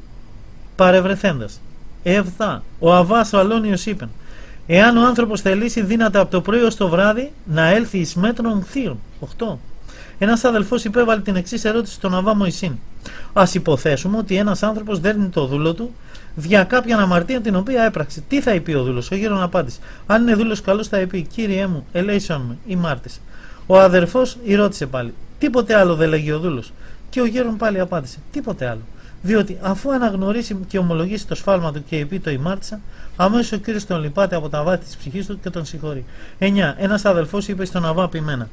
παρευρεθέντας. Εβδά. Ο Αβάς ο Αλόνιος είπε: εάν ο άνθρωπος θελήσει δύναται από το πρωί ως το βράδυ να έλθει εις μέτρων θείων. οκτώ. Ένας αδελφός υπέβαλε την εξής ερώτηση στον Αβά Μωυσήν: ας υποθέσουμε ότι ένας άνθρωπος δέρνει το δούλο του δια κάποια αμαρτία την οποία έπραξε. Τι θα είπε ο δούλος? Ο γέρον απάντησε: αν είναι δούλος καλός θα είπε: Κύριέ μου, ελέησον με, ή μάρτυσε. Ο αδερφός ρώτησε πάλι: τίποτε άλλο δεν λέγει ο δούλος? Και ο γέρον πάλι απάντησε: τίποτε άλλο. Διότι αφού αναγνωρίσει και ομολογήσει το σφάλμα του και είπε το ημάρτησα, αμέσως ο Κύριος τον λυπάται από τα βάθη της ψυχής του και τον συγχωρεί. εννιά. Ένας αδελφός είπε στον Αβά ποιημένα: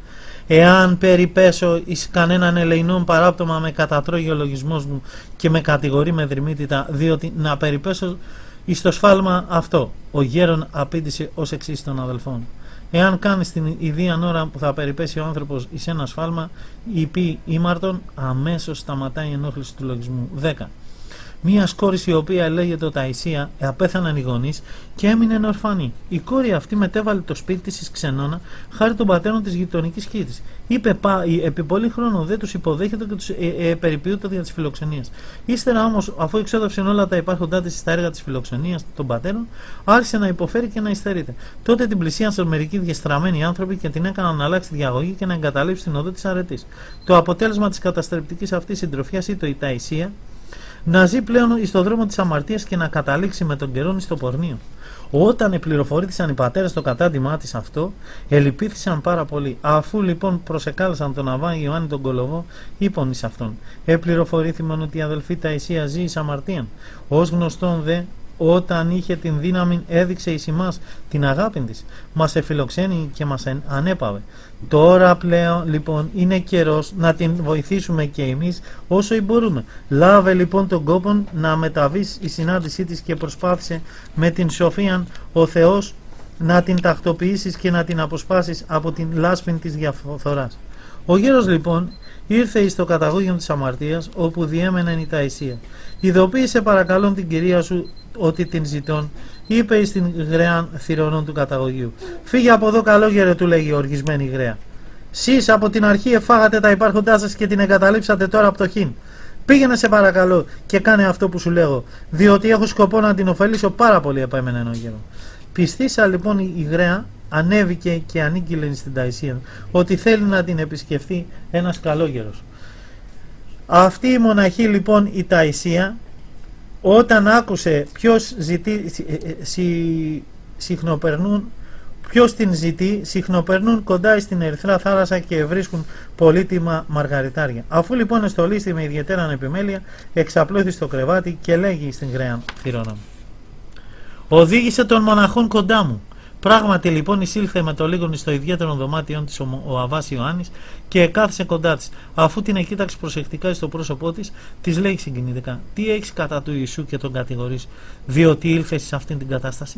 εάν περιπέσω εις κανέναν ελεηνόν παράπτωμα με κατατρώγει ο λογισμός μου και με κατηγορεί με δρυμύτητα, διότι να περιπέσω εις το σφάλμα αυτό. Ο γέρον απήντησε ως εξής των αδελφών: εάν κάνεις την ιδίαν ώρα που θα περιπέσει ο άνθρωπος εις ένα σφάλμα, ή πει ήμαρτον, αμέσως σταματάει η ενόχληση του λογισμού. δέκα. Μία κόρη η οποία λέγεται ο Ταϊσία απέθαναν οι γονείς και έμεινε ορφανή. Η κόρη αυτή μετέβαλε το σπίτι της εις ξενώνα χάρη των πατέρων της γειτονικής κήτης. Είπε πά, επί πολύ χρόνο δεν τους υποδέχεται και τους ε, ε, περιποιούται δια της φιλοξενίας. Ύστερα όμως, αφού εξόδευσαν όλα τα υπάρχοντά της στα έργα της φιλοξενίας των πατέρων, άρχισε να υποφέρει και να υστερείται. Τότε την πλησίασαν μερικοί διεστραμμένοι άνθρωποι και την έκαναν να αλλάξει διαγωγή και να εγκαταλείψει την οδό της αρετής. Το αποτέλεσμα της καταστρεπτικής αυτής συντροφιάς ήταν η Ταϊσία να ζει πλέον στον δρόμο της αμαρτίας και να καταλήξει με τον καιρόν στο πορνείο. Όταν επληροφορήθησαν οι πατέρες το κατάντημά της αυτό, ελυπήθησαν πάρα πολύ. Αφού λοιπόν προσεκάλεσαν τον Αβά Ιωάννη τον Κολοβό, είπαν εις αυτόν: επληροφορήθημαν ότι η αδελφή Ταϊσία ζει εις αμαρτίαν. Ως γνωστόν δε, όταν είχε την δύναμη έδειξε εις ημάς την αγάπη της, μας εφιλοξένει και μας ανέπαβε. Τώρα πλέον λοιπόν είναι καιρός να την βοηθήσουμε και εμείς όσο μπορούμε. Λάβε λοιπόν τον κόπο να μεταβείς η συνάντησή της και προσπάθησε με την σοφία ο Θεός να την τακτοποιήσεις και να την αποσπάσεις από την λάσπη της διαφθοράς. Ο γέρος λοιπόν ήρθε εις το καταγόγιο της αμαρτίας, όπου διέμενε η Ταϊσία. Ειδοποίησε παρακαλών την κυρία σου ότι την ζητών, είπε εις την γραία θυρωνών του καταγωγείου. Φύγε από εδώ καλόγερε, του λέγει οργισμένη γραία. Σεις από την αρχή εφάγατε τα υπάρχοντά σας και την εγκαταλείψατε τώρα από το χήν. Πήγαινε σε παρακαλώ και κάνε αυτό που σου λέγω, διότι έχω σκοπό να την ωφελήσω πάρα πολύ, επέμενε ο γέρο. Πιστήσα λοιπόν η γραία, ανέβηκε και ανήγγειλε στην Ταϊσία ότι θέλει να την επισκεφθεί ένας καλόγερος. Αυτή η μοναχή λοιπόν η Ταϊσία, όταν άκουσε ποιος ζητεί, συ, συχνοπερνούν, ποιος την ζητεί, συχνοπερνούν κοντά στην Ερυθρά θάλασσα και βρίσκουν πολύτιμα μαργαριτάρια. Αφού λοιπόν εστολίστη με ιδιαίτερα επιμέλεια, εξαπλώθη στο κρεβάτι και λέγει στην γραία θύρωνα: οδήγησε των μοναχών κοντά μου. Πράγματι λοιπόν εισήλθε με το λίγον στο ιδιαίτερο δωμάτιον της ο, ο Αβάς Ιωάννης και κάθισε κοντά της. Αφού την εκοίταξε προσεκτικά στο πρόσωπό της, της λέει συγκινητικά: τι έχεις κατά του Ιησού και τον κατηγορείς, διότι ήλθες σε αυτήν την κατάσταση?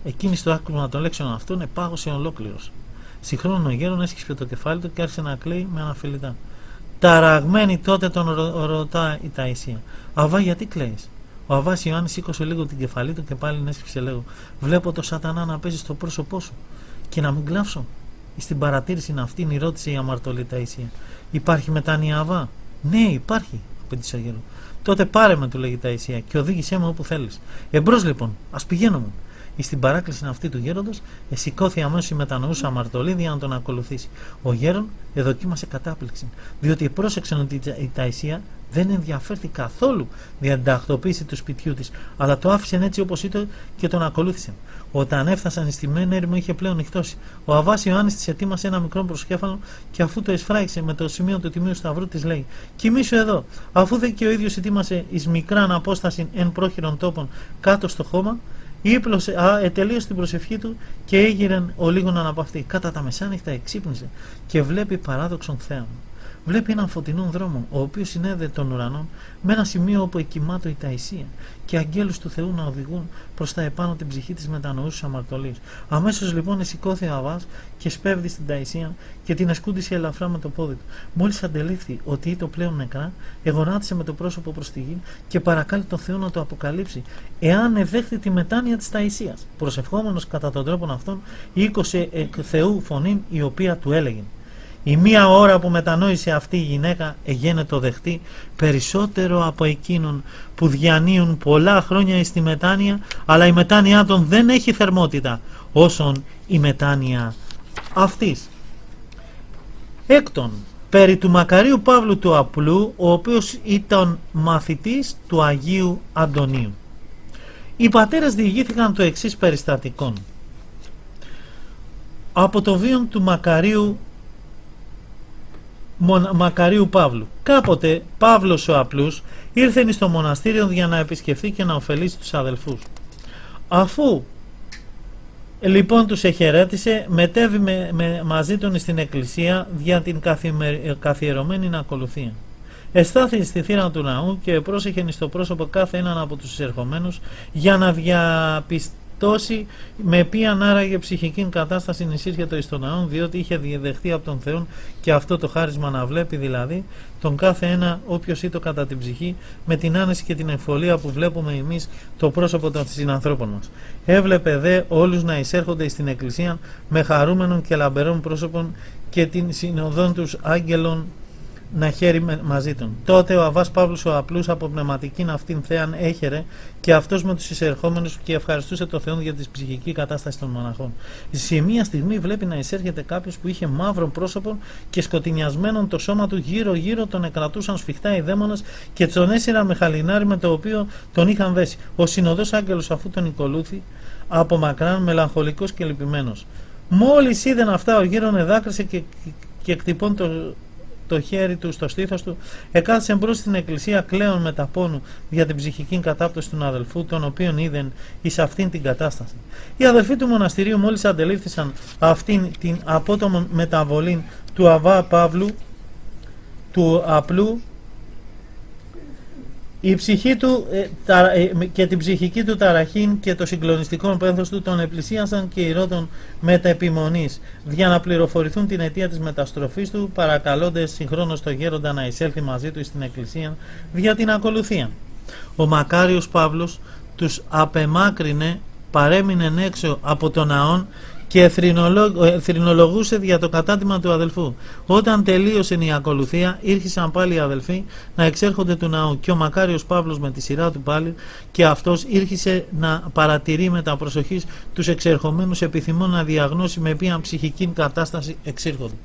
εκείνη στο άκουσμα των λέξεων αυτών επάγωσε ολόκληρος. Συγχρόνων ο γέρον έσκυψε το κεφάλι του και άρχισε να κλαίει με αναφιλητά. Ταραγμένη τότε τον ρω, ρωτά η Ταΐσια. Αβά, γιατί κλαίεις? Ο Αβάς Ιωάννης σήκωσε λίγο την κεφαλή του και πάλι έσκυψε λέγω. Βλέπω το σατανά να παίζει στο πρόσωπό σου. Και να μην κλάψω. Στην παρατήρηση αυτήν ρώτησε η αμαρτωλή Ταΐσια. Υπάρχει μετάνοια, Αβά? Ναι, υπάρχει, απάντησε ο γέρον. Τότε πάρε με, του λέγει η Ταΐσια, και οδήγησέ με όπου θέλεις. Εμπρός λοιπόν, ας πηγαίνουμε. Στην παράκληση αυτή του γέροντος, εσηκώθη αμέσως η μετανοούσα αμαρτωλή για να τον ακολουθήσει. Ο γέρον εδοκίμασε κατάπληξη, διότι πρόσεξε ότι η Ταΐσια δεν ενδιαφέρθη καθόλου για την τακτοποίηση του σπιτιού της, αλλά το άφησε έτσι όπως ήταν και τον ακολούθησε. Όταν έφτασαν στη μεν έρημο είχε πλέον νυχτώσει. Ο Αβάς Ιωάννης της ετοίμασε ένα μικρό προσκέφαλο και αφού το εσφράγισε με το σημείο του τιμίου σταυρού της λέει: Κοιμήσου εδώ, αφού δε και ο ίδιος ετοίμασε εις μικράν απόσταση εν πρόχειρων τόπων κάτω στο χώμα. Ήπλωσε, α, ετελείωσε την προσευχή του και έγειρεν ο λίγον αναπαυτή. Κατά τα μεσάνυχτα εξύπνησε και βλέπει παράδοξον θέαμα. Βλέπει έναν φωτεινό δρόμο, ο οποίος συνέδε των ουρανών με ένα σημείο όπου εκκυμάτω η Ταΐσια και αγγέλους του Θεού να οδηγούν προς τα επάνω την ψυχή της μετανοούσης αμαρτωλής. Αμέσως λοιπόν εσηκώθη ο Αβάς και σπέβδη στην Ταΐσια και την ασκούντισε ελαφρά με το πόδι του. Μόλις αντελήφθη ότι ήταν πλέον νεκρά, εγωνάτισε με το πρόσωπο προς τη γη και παρακάλει τον Θεό να το αποκαλύψει, εάν εδέχθη τη μετάνοια της Ταΐσιας. Προσευχόμενος κατά τον τρόπο αυτόν, οίκωσε εκ Θεού φωνήν η οποία του έλεγε. Η μία ώρα που μετανόησε αυτή η γυναίκα εγένετο δεχτεί περισσότερο από εκείνον που διανύουν πολλά χρόνια στη μετάνοια, αλλά η μετάνοια των δεν έχει θερμότητα όσον η μετάνοια αυτής. Έκτον, περί του Μακαρίου Παύλου του Απλού, ο οποίος ήταν μαθητής του Αγίου Αντωνίου. Οι πατέρες διηγήθηκαν το εξής περιστατικόν. Από το βίον του Μακαρίου Μακαρίου Παύλου. Κάποτε Παύλος ο Απλούς ήρθε στο μοναστήριο για να επισκεφθεί και να ωφελήσει τους αδελφούς. Αφού λοιπόν τους εχαιρέτησε, μετέβη με, με, μαζί τον στην εκκλησία για την καθιερωμένη ακολουθία. Εστάθη στη θύρα του ναού και πρόσεχε στο πρόσωπο κάθε έναν από τους εισερχομένους για να διαπιστώσει τόση με ποιαν άραγε ψυχική κατάσταση εισήρχεται εις τον ναόν, διότι είχε διεδεχθεί από τον Θεό και αυτό το χάρισμα να βλέπει δηλαδή τον κάθε ένα όποιος ήτο κατά την ψυχή, με την άνεση και την ευφολία που βλέπουμε εμείς το πρόσωπο των συνανθρώπων μας. Έβλεπε δε όλους να εισέρχονται στην εκκλησία με χαρούμενων και λαμπερών πρόσωπων και την συνοδόν τους άγγελων να χαίρει μαζί τον. Τότε ο Αβάς Παύλος ο Απλούς από πνευματικήν αυτήν θέαν έχερε και αυτός με τους εισερχόμενους και ευχαριστούσε το Θεό για τη ψυχική κατάσταση των μοναχών. Σε μία στιγμή βλέπει να εισέρχεται κάποιος που είχε μαύρο πρόσωπο και σκοτεινιασμένον το σώμα του, γύρω γύρω τον εκρατούσαν σφιχτά οι δαίμονες και τον έσυραν με χαλινάρι με το οποίο τον είχαν δέσει. Ο συνοδός άγγελος αφού τον οικολούθη από μακράν μελαγχολικός και λυπημένος. Μόλις είδεν αυτά ο γύρον εδάκρυσε και, και εκτυπών το το χέρι του στο στήθος του, εκάθισε μπρος στην εκκλησία κλαίων με τα πόνου για την ψυχική κατάπτωση του αδελφού, τον οποίον είδεν εις αυτήν την κατάσταση. Οι αδελφοί του μοναστηρίου μόλις αντελήφθησαν αυτήν την απότομη μεταβολή του Αβά Παύλου του Απλού, η ψυχή του ε, τα, ε, και την ψυχική του ταραχήν και το συγκλονιστικό πένθος του τον επλησίασαν και ηρώτων μεταεπιμονής για να πληροφορηθούν την αιτία της μεταστροφής του, παρακαλώντας συγχρόνως το γέροντα να εισέλθει μαζί του στην εκκλησία για την ακολουθία. Ο Μακάριος Παύλος τους απεμάκρυνε, παρέμεινε έξω από τον ναόν και θρηνολογούσε για το κατάτημα του αδελφού. Όταν τελείωσε η ακολουθία, ήρχισαν πάλι οι αδελφοί να εξέρχονται του ναού και ο Μακάριος Παύλος με τη σειρά του πάλι και αυτός ήρχισε να παρατηρεί με τα προσοχής τους εξερχομένους, επιθυμών να διαγνώσει με ποια ψυχική κατάσταση εξήρχονται.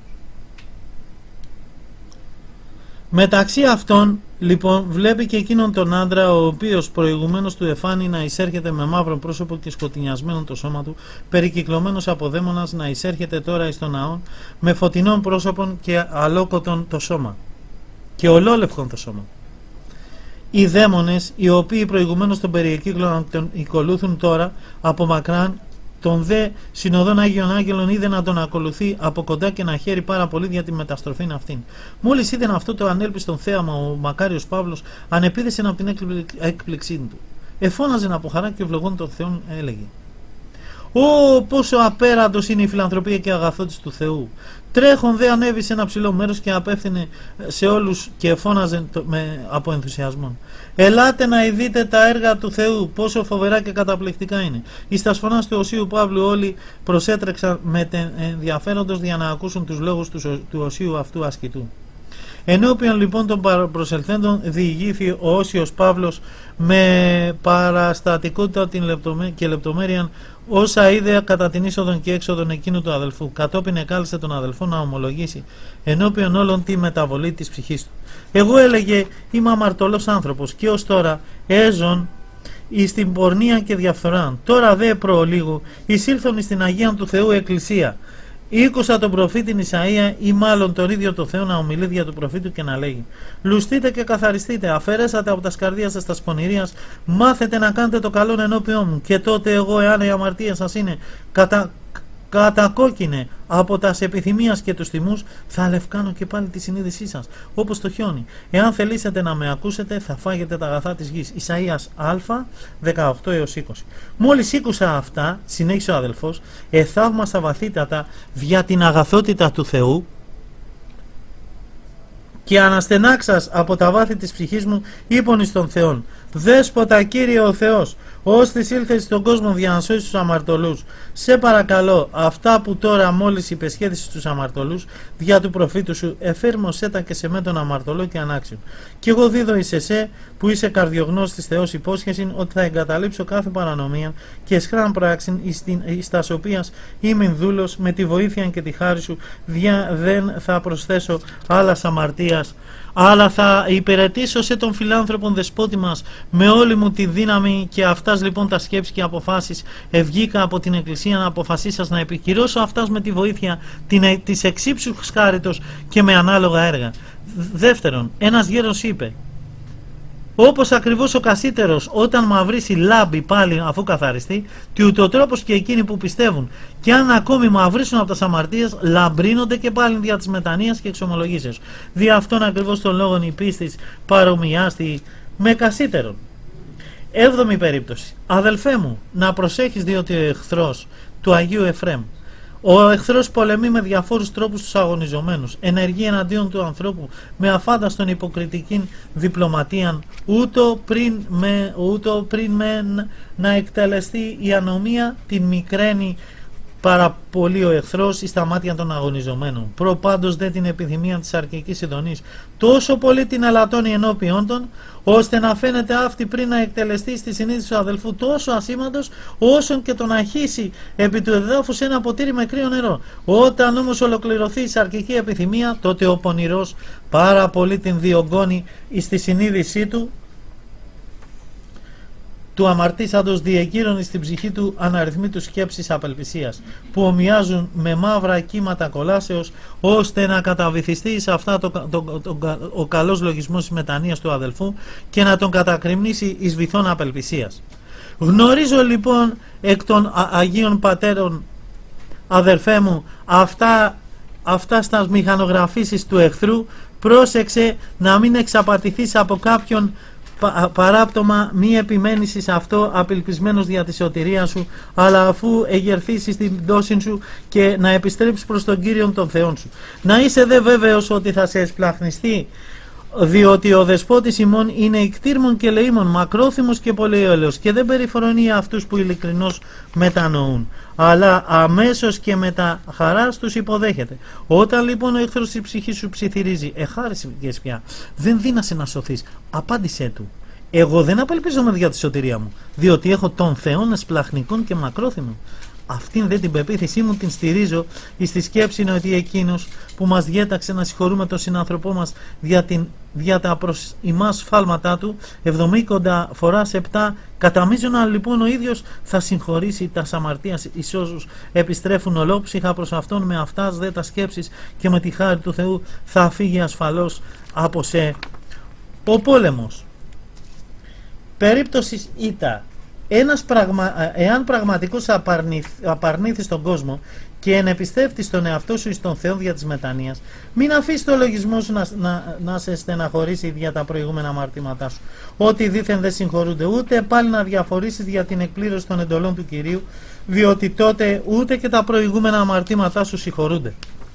Μεταξύ αυτών λοιπόν βλέπει και εκείνον τον άντρα ο οποίος προηγουμένως του εφάνει να εισέρχεται με μαύρο πρόσωπο και σκοτεινιασμένο το σώμα του, περικυκλωμένος από δαίμονας να εισέρχεται τώρα εις τον ναόν με φωτεινών πρόσωπον και αλόκοτον το σώμα και ολόλευκον το σώμα. Οι δαίμονες οι οποίοι προηγουμένως τον περικύκλωναν τον οικολούθουν τώρα από μακράν, τον δε συνοδόν Άγιον Άγγελων είδε να τον ακολουθεί από κοντά και να χαίρει πάρα πολύ για τη μεταστροφή αυτήν. Μόλις είδε αυτό το ανέλπιστον θέαμα, ο Μακάριος Παύλος ανεπίδεσε από την έκπληξή του. Εφώναζε από χαρά και ευλογών τον Θεόν έλεγε: Ω, πόσο απέραντος είναι η φιλανθρωπία και η αγαθότης του Θεού. Τρέχον δε ανέβη σε ένα ψηλό μέρος και απέφθινε σε όλους και φώναζε με, από ενθουσιασμό. Ελάτε να ειδείτε τα έργα του Θεού, πόσο φοβερά και καταπληκτικά είναι. Εις τα σφωνάς του Οσίου Παύλου όλοι προσέτρεξαν με ενδιαφέροντος για να ακούσουν τους λόγους του, του Οσίου αυτού ασκητού. Ενώπιον λοιπόν των προσελθέντων διηγήθη ο Όσιος Παύλος με παραστατικότητα την λεπτομέ... και λεπτομέρεια όσα είδε κατά την είσοδον και έξοδον εκείνου του αδελφού. Κατόπιν εκάλεσε τον αδελφό να ομολογήσει ενώπιον όλων τη μεταβολή της ψυχής του. Εγώ, έλεγε, είμαι αμαρτωλός άνθρωπος και ως τώρα έζων εις την πορνεία και διαφθορά. Τώρα δε προολίγου εισήλθον εις την Αγία του Θεού Εκκλησία. Ήκουσα τον προφήτην Ισαΐα ή μάλλον τον ίδιο το Θεό να ομιλεί δια του προφήτου και να λέγει: λουστείτε και καθαριστείτε, αφαιρέσατε από τα σκαρδία σας τα πονηρίας, μάθετε να κάνετε το καλό ενώπιόν μου, και τότε εγώ, εάν η αμαρτία σας είναι κατα... κατακόκκινε από τα επιθυμίας και τους θυμούς, θα λευκάνω και πάλι τη συνείδησή σας, όπως το χιόνι. Εάν θελήσετε να με ακούσετε, θα φάγετε τα αγαθά της γης. Ισαΐας Α, δεκαοκτώ έως είκοσι. Μόλις ήκουσα αυτά, συνέχισε ο αδελφός, εθαύμασα βαθύτατα δια την αγαθότητα του Θεού και αναστενάξας από τα βάθη της ψυχής μου, είπον εις τον Θεόν: Δέσποτα Κύριε ο Θεός, ως της ήλθες στον κόσμο για να σώσεις τους αμαρτωλούς, σε παρακαλώ αυτά που τώρα μόλις υπεσχέθησες στους αμαρτωλούς δια του προφήτου σου, εφέρμοσέ τα και σε με τον αμαρτωλό και ανάξιον. Και εγώ δίδω εις εσέ που είσαι καρδιογνώστης Θεός υπόσχεσιν ότι θα εγκαταλείψω κάθε παρανομία και εσχράν πράξιν εις τας οποίας είμαι δούλος, με τη βοήθεια και τη χάρη σου δια δεν θα προσθέσω άλλας αμαρτίας, αλλά θα υπηρετήσω σε τον φιλάνθρωπον δεσπότη μας με όλη μου τη δύναμη. Και αυτάς λοιπόν τα σκέψεις και αποφάσεις ευγήκα από την Εκκλησία να αποφασίσας να επικυρώσω αυτάς με τη βοήθεια την, της εξύψους χάριτος και με ανάλογα έργα. Δεύτερον, ένας γέρος είπε: όπως ακριβώς ο κασίτερος όταν μαυρίσει λάμπει πάλι αφού καθαριστεί, και ούτω τρόπος και εκείνοι που πιστεύουν και αν ακόμη μαυρίσουν από τα αμαρτίες, λαμπρύνονται και πάλι δια της μετανοίας και εξομολογήσεως. Δι' αυτόν ακριβώς τον λόγον η πίστης παρομοιάστη με κασίτερον. Έβδομη περίπτωση. Αδελφέ μου, να προσέχεις, διότι ο εχθρός του Αγίου Εφραίμ, ο εχθρός πολεμεί με διαφόρους τρόπους τους αγωνιζομένους, ενεργεί εναντίον του ανθρώπου με αφάνταστον υποκριτική διπλωματία, ούτω πριν με, ούτω πριν με να εκτελεστεί η ανομία, την μικραίνει πάρα πολύ ο εχθρός εις τα μάτια των αγωνιζομένων. Προπάντως δε την επιθυμία της αρκικής ειδονής τόσο πολύ την ελαττώνει ενώπιον των, ώστε να φαίνεται αυτή πριν να εκτελεστεί στη συνείδηση του αδελφού τόσο ασήμαντος, όσον και τον αχύσει επί του εδάφους ένα ποτήρι με κρύο νερό. Όταν όμως ολοκληρωθεί η σαρκική επιθυμία, τότε ο πονηρός πάρα πολύ την διωγγώνει στη συνείδησή του του αμαρτήσαντος, διεκύρωνει στην ψυχή του αναριθμήτους σκέψεις απελπισίας, που ομοιάζουν με μαύρα κύματα κολάσεως, ώστε να καταβυθιστεί σε αυτά το, το, το, το, ο καλός λογισμός της μετανοίας του αδελφού και να τον κατακριμνήσει εις βυθών απελπισίας. Γνωρίζω λοιπόν εκ των α, Αγίων Πατέρων, αδελφέ μου, αυτά, αυτά στα μηχανογραφήσεις του εχθρού, πρόσεξε να μην εξαπατηθείς από κάποιον παράπτωμα, μη επιμένεις σε αυτό απελπισμένος δια τη σωτηρία σου, αλλά αφού εγερθήσεις στην πτώση σου και να επιστρέψεις προς τον Κύριον τον Θεόν σου. Να είσαι δε βέβαιος ότι θα σε εσπλαχνιστεί, διότι ο δεσπότης ημών είναι ικτήρμων και λεήμων, μακρόθυμος και πολυέλεος, και δεν περιφρονεί αυτούς που ειλικρινώς μετανοούν, αλλά αμέσως και με τα χαράς τους υποδέχεται. Όταν λοιπόν ο εχθρός της ψυχής σου ψιθυρίζει, εχάρισες πια, δεν δύνασε να σωθείς, απάντησέ του: εγώ δεν απελπίζομαι για τη σωτηρία μου, διότι έχω τον Θεόν εσπλαχνικών και μακρόθυμων. Αυτήν δε την πεποίθησή μου την στηρίζω εις τη σκέψη είναι ότι εκείνος που μας διέταξε να συγχωρούμε τον συνάνθρωπό μας δια, την, δια τα προς ημάς φάλματά του, εβδομήκοντα φοράς επτά, κατά μείζωνα λοιπόν ο ίδιος θα συγχωρήσει τα αμαρτίας εις όσους επιστρέφουν ολόψυχα προς αυτόν. Με αυτάς δε τα σκέψεις και με τη χάρη του Θεού θα φύγει ασφαλώς από σε. Ο πόλεμος. Περίπτωση ήττα. Ένας πραγμα... Εάν πραγματικώς απαρνήθ... απαρνήθεις τον κόσμο και ενεπιστεύτης τον εαυτό σου εις τον Θεό δια της μετανοίας, μην αφήσεις το λογισμό σου να, να, να σε στεναχωρήσει για τα προηγούμενα αμαρτήματά σου, ότι δήθεν δεν συγχωρούνται, ούτε πάλι να διαφορήσεις για την εκπλήρωση των εντολών του Κυρίου, διότι τότε ούτε και τα προηγούμενα αμαρτήματά σου συγχωρούνται.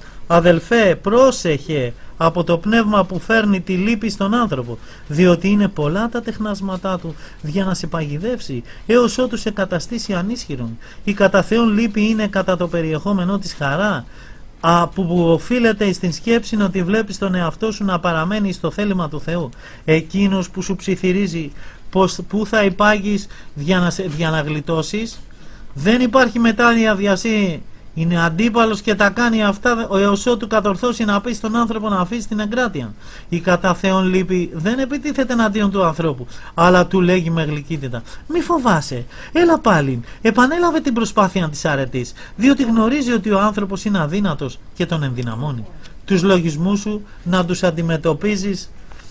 Αδελφέ, πρόσεχε από το πνεύμα που φέρνει τη λύπη στον άνθρωπο, διότι είναι πολλά τα τεχνάσματά του για να σε παγιδεύσει, έως ότου σε καταστήσει ανίσχυρον. Η κατά Θεόν λύπη είναι κατά το περιεχόμενό της χαρά, α, που, που οφείλεται στην σκέψη ότι βλέπεις τον εαυτό σου να παραμένει στο θέλημα του Θεού. Εκείνος που σου ψιθυρίζει πως που θα υπάγεις για να, σε, για να γλιτώσεις, δεν υπάρχει μετάνοια διασύ. Είναι αντίπαλος και τα κάνει αυτά έως ότου κατορθώσει να πει στον άνθρωπο να αφήσει την εγκράτεια. Η κατά Θεόν λύπη δεν επιτίθεται εναντίον του ανθρώπου, αλλά του λέγει με γλυκύτητα: μη φοβάσαι, έλα πάλι, επανέλαβε την προσπάθεια της αρετής, διότι γνωρίζει ότι ο άνθρωπος είναι αδύνατος και τον ενδυναμώνει. Τους λογισμούς σου να τους αντιμετωπίζεις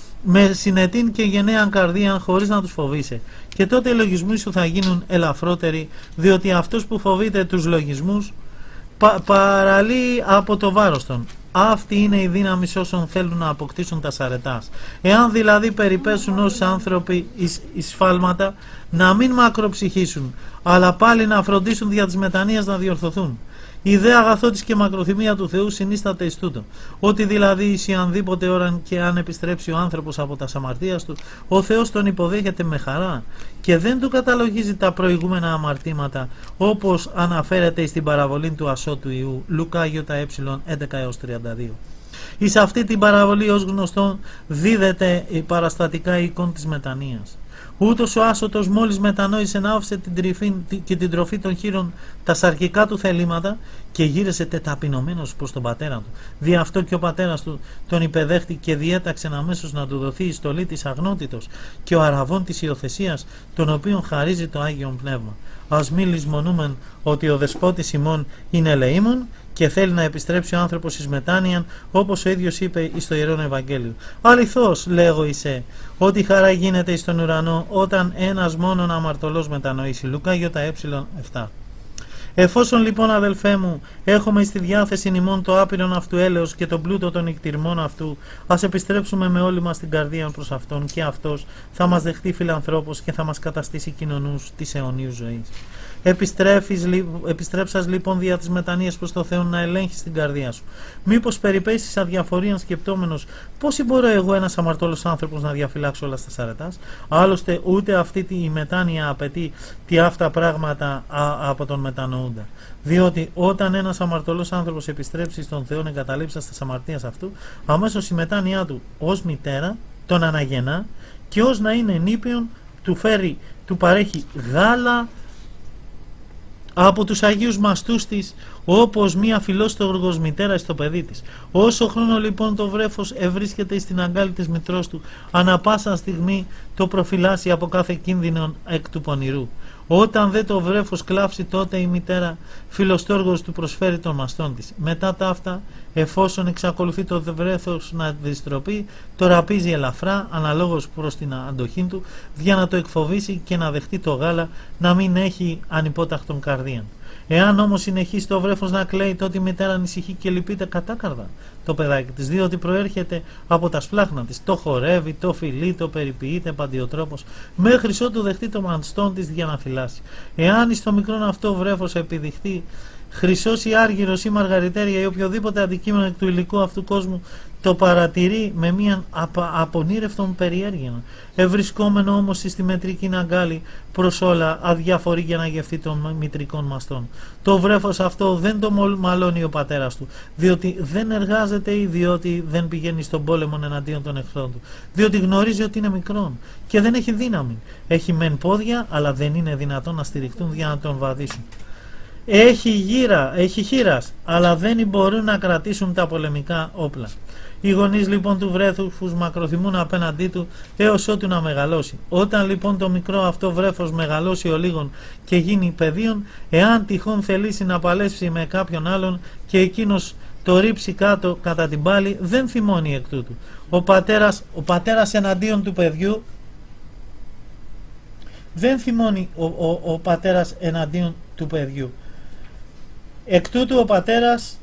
με συνετήν και γενναία καρδία, χωρίς να τους φοβείσαι, και τότε οι λογισμοί σου θα γίνουν ελαφρότεροι, διότι αυτός που φοβείται τους λογισμούς πα, παραλύει από το βάρος των. Αυτή είναι η δύναμη όσων θέλουν να αποκτήσουν τα σαρετάς. Εάν δηλαδή περιπέσουν ως άνθρωποι εις, εις σφάλματα, να μην μακροψυχήσουν, αλλά πάλι να φροντίσουν δια της μετανοίας να διορθωθούν. Η ιδέα αγαθότης και μακροθυμία του Θεού συνίσταται εις τούτο, ότι δηλαδή εις ανδήποτε ώρα και αν επιστρέψει ο άνθρωπος από τα αμαρτίας του, ο Θεός τον υποδέχεται με χαρά και δεν του καταλογίζει τα προηγούμενα αμαρτήματα, όπως αναφέρεται στην παραβολή του ασώτου Ιού, Λουκά ΙΕ έντεκα έως τριάντα δύο. Εις αυτή την παραβολή, ως γνωστό, δίδεται η παραστατικά η εικόνα της μετανοίας. Ούτως ο άσωτος μόλις μετανόησε να άφησε την τρυφή και την τροφή των χείρων τα σαρκικά του θελήματα και γύρεσε τεταπεινωμένος προς τον πατέρα του. Δι' αυτό και ο πατέρας του τον υπεδέχτη και διέταξε αμέσως να του δοθεί η στολή της αγνότητος και ο αραβών της υιοθεσίας, τον οποίον χαρίζει το Άγιον Πνεύμα. Ας μη λησμονούμεν ότι ο δεσπότης ημών είναι ελεήμων και θέλει να επιστρέψει ο άνθρωπος εις μετάνοιαν, όπως ο ίδιος είπε εις το Ιερόν Ευαγγέλιο. Αληθώς λέγω εισέ, ότι χαρά γίνεται εις τον ουρανό όταν ένας μόνον αμαρτωλός μετανοήσει. Λουκά ΙΕ επτά. Εφόσον λοιπόν, αδελφέ μου, έχουμε στη διάθεση ημών το άπειρον αυτού έλεος και τον πλούτο των νικτυρμών αυτού, ας επιστρέψουμε με όλη μας την καρδία προς αυτόν, και αυτός θα μας δεχτεί φιλανθρώπος και θα μας καταστήσει κοινωνούς της αιωνίου ζωής. Επιστρέψας λοιπόν δια της μετανοίας προς το Θεό να ελέγχεις την καρδία σου. Μήπως περιπέσεις αδιαφορίαν σκεπτόμενος πώς μπορώ εγώ, ένας αμαρτώλος άνθρωπος, να διαφυλάξω όλα στα σαρετάς? Άλλωστε ούτε αυτή η μετάνοια απαιτεί τι αυτά πράγματα α, από τον μετανοούντα. Διότι όταν ένας αμαρτωλός άνθρωπος επιστρέψει στον Θεό εγκαταλείψας της αμαρτίας αυτού, αμέσως η μετάνοιά του ως μητέρα τον αναγεννά και ως να είναι νήπιον του φέρει, του παρέχει γάλα από τους Αγίους Μαστούς της, όπως μία φιλόστοργος μητέρα στο παιδί της. Όσο χρόνο λοιπόν το βρέφος ευρίσκεται στην αγκάλη της μητρός του, ανά πάσα στιγμή το προφυλάσσει από κάθε κίνδυνο εκ του πονηρού. Όταν δε το βρέφος κλάψει, τότε η μητέρα φιλοστόργος του προσφέρει τον μαστόν της. Μετά τα αυτά, εφόσον εξακολουθεί το βρέφος να διστροπεί, το ραπίζει ελαφρά αναλόγως προς την αντοχή του, για να το εκφοβήσει και να δεχτεί το γάλα, να μην έχει ανυπόταχτον καρδίαν. Εάν όμως συνεχίσει το βρέφος να κλαίει, τότε η μητέρα ανησυχεί και λυπείται κατάκαρδα το παιδάκι της, διότι προέρχεται από τα σπλάχνα της. Το χορεύει, το φιλεί, το περιποιείται παντιοτρόπος, μέχρι ότου δεχτεί το μανστόν της για να φυλάσει. Εάν εις το μικρόν αυτό βρέφος επιδειχθεί χρυσός ή άργυρος ή μαργαριτέρια ή οποιοδήποτε αντικείμενο εκ του υλικού αυτού κόσμου, το παρατηρεί με μίαν απονήρευτον περιέργεια. Ευρισκόμενο όμως στη μετρική αγκάλη προς όλα αδιαφορεί για να γευτεί των μητρικών μαστών. Το βρέφος αυτό δεν το μαλώνει ο πατέρας του, διότι δεν εργάζεται ή διότι δεν πηγαίνει στον πόλεμο εναντίον των εχθρών του, διότι γνωρίζει ότι είναι μικρόν και δεν έχει δύναμη. Έχει μεν πόδια, αλλά δεν είναι δυνατόν να στηριχτούν για να τον βαδίσουν. Έχει γύρα, έχει χείρας, αλλά δεν μπορούν να κρατήσουν τα πολεμικά όπλα. Οι γονείς λοιπόν του βρέφους μακροθυμούν απέναντί του έως ότου να μεγαλώσει. Όταν λοιπόν το μικρό αυτό βρέφος μεγαλώσει ο λίγον και γίνει παιδίον, εάν τυχόν θελήσει να παλέψει με κάποιον άλλον και εκείνος το ρίψει κάτω κατά την πάλη, δεν θυμώνει εκ τούτου. Ο πατέρας, ο πατέρας εναντίον του παιδιού δεν θυμώνει ο, ο, ο πατέρας εναντίον του παιδιού. Εκ τούτου ο πατέρας,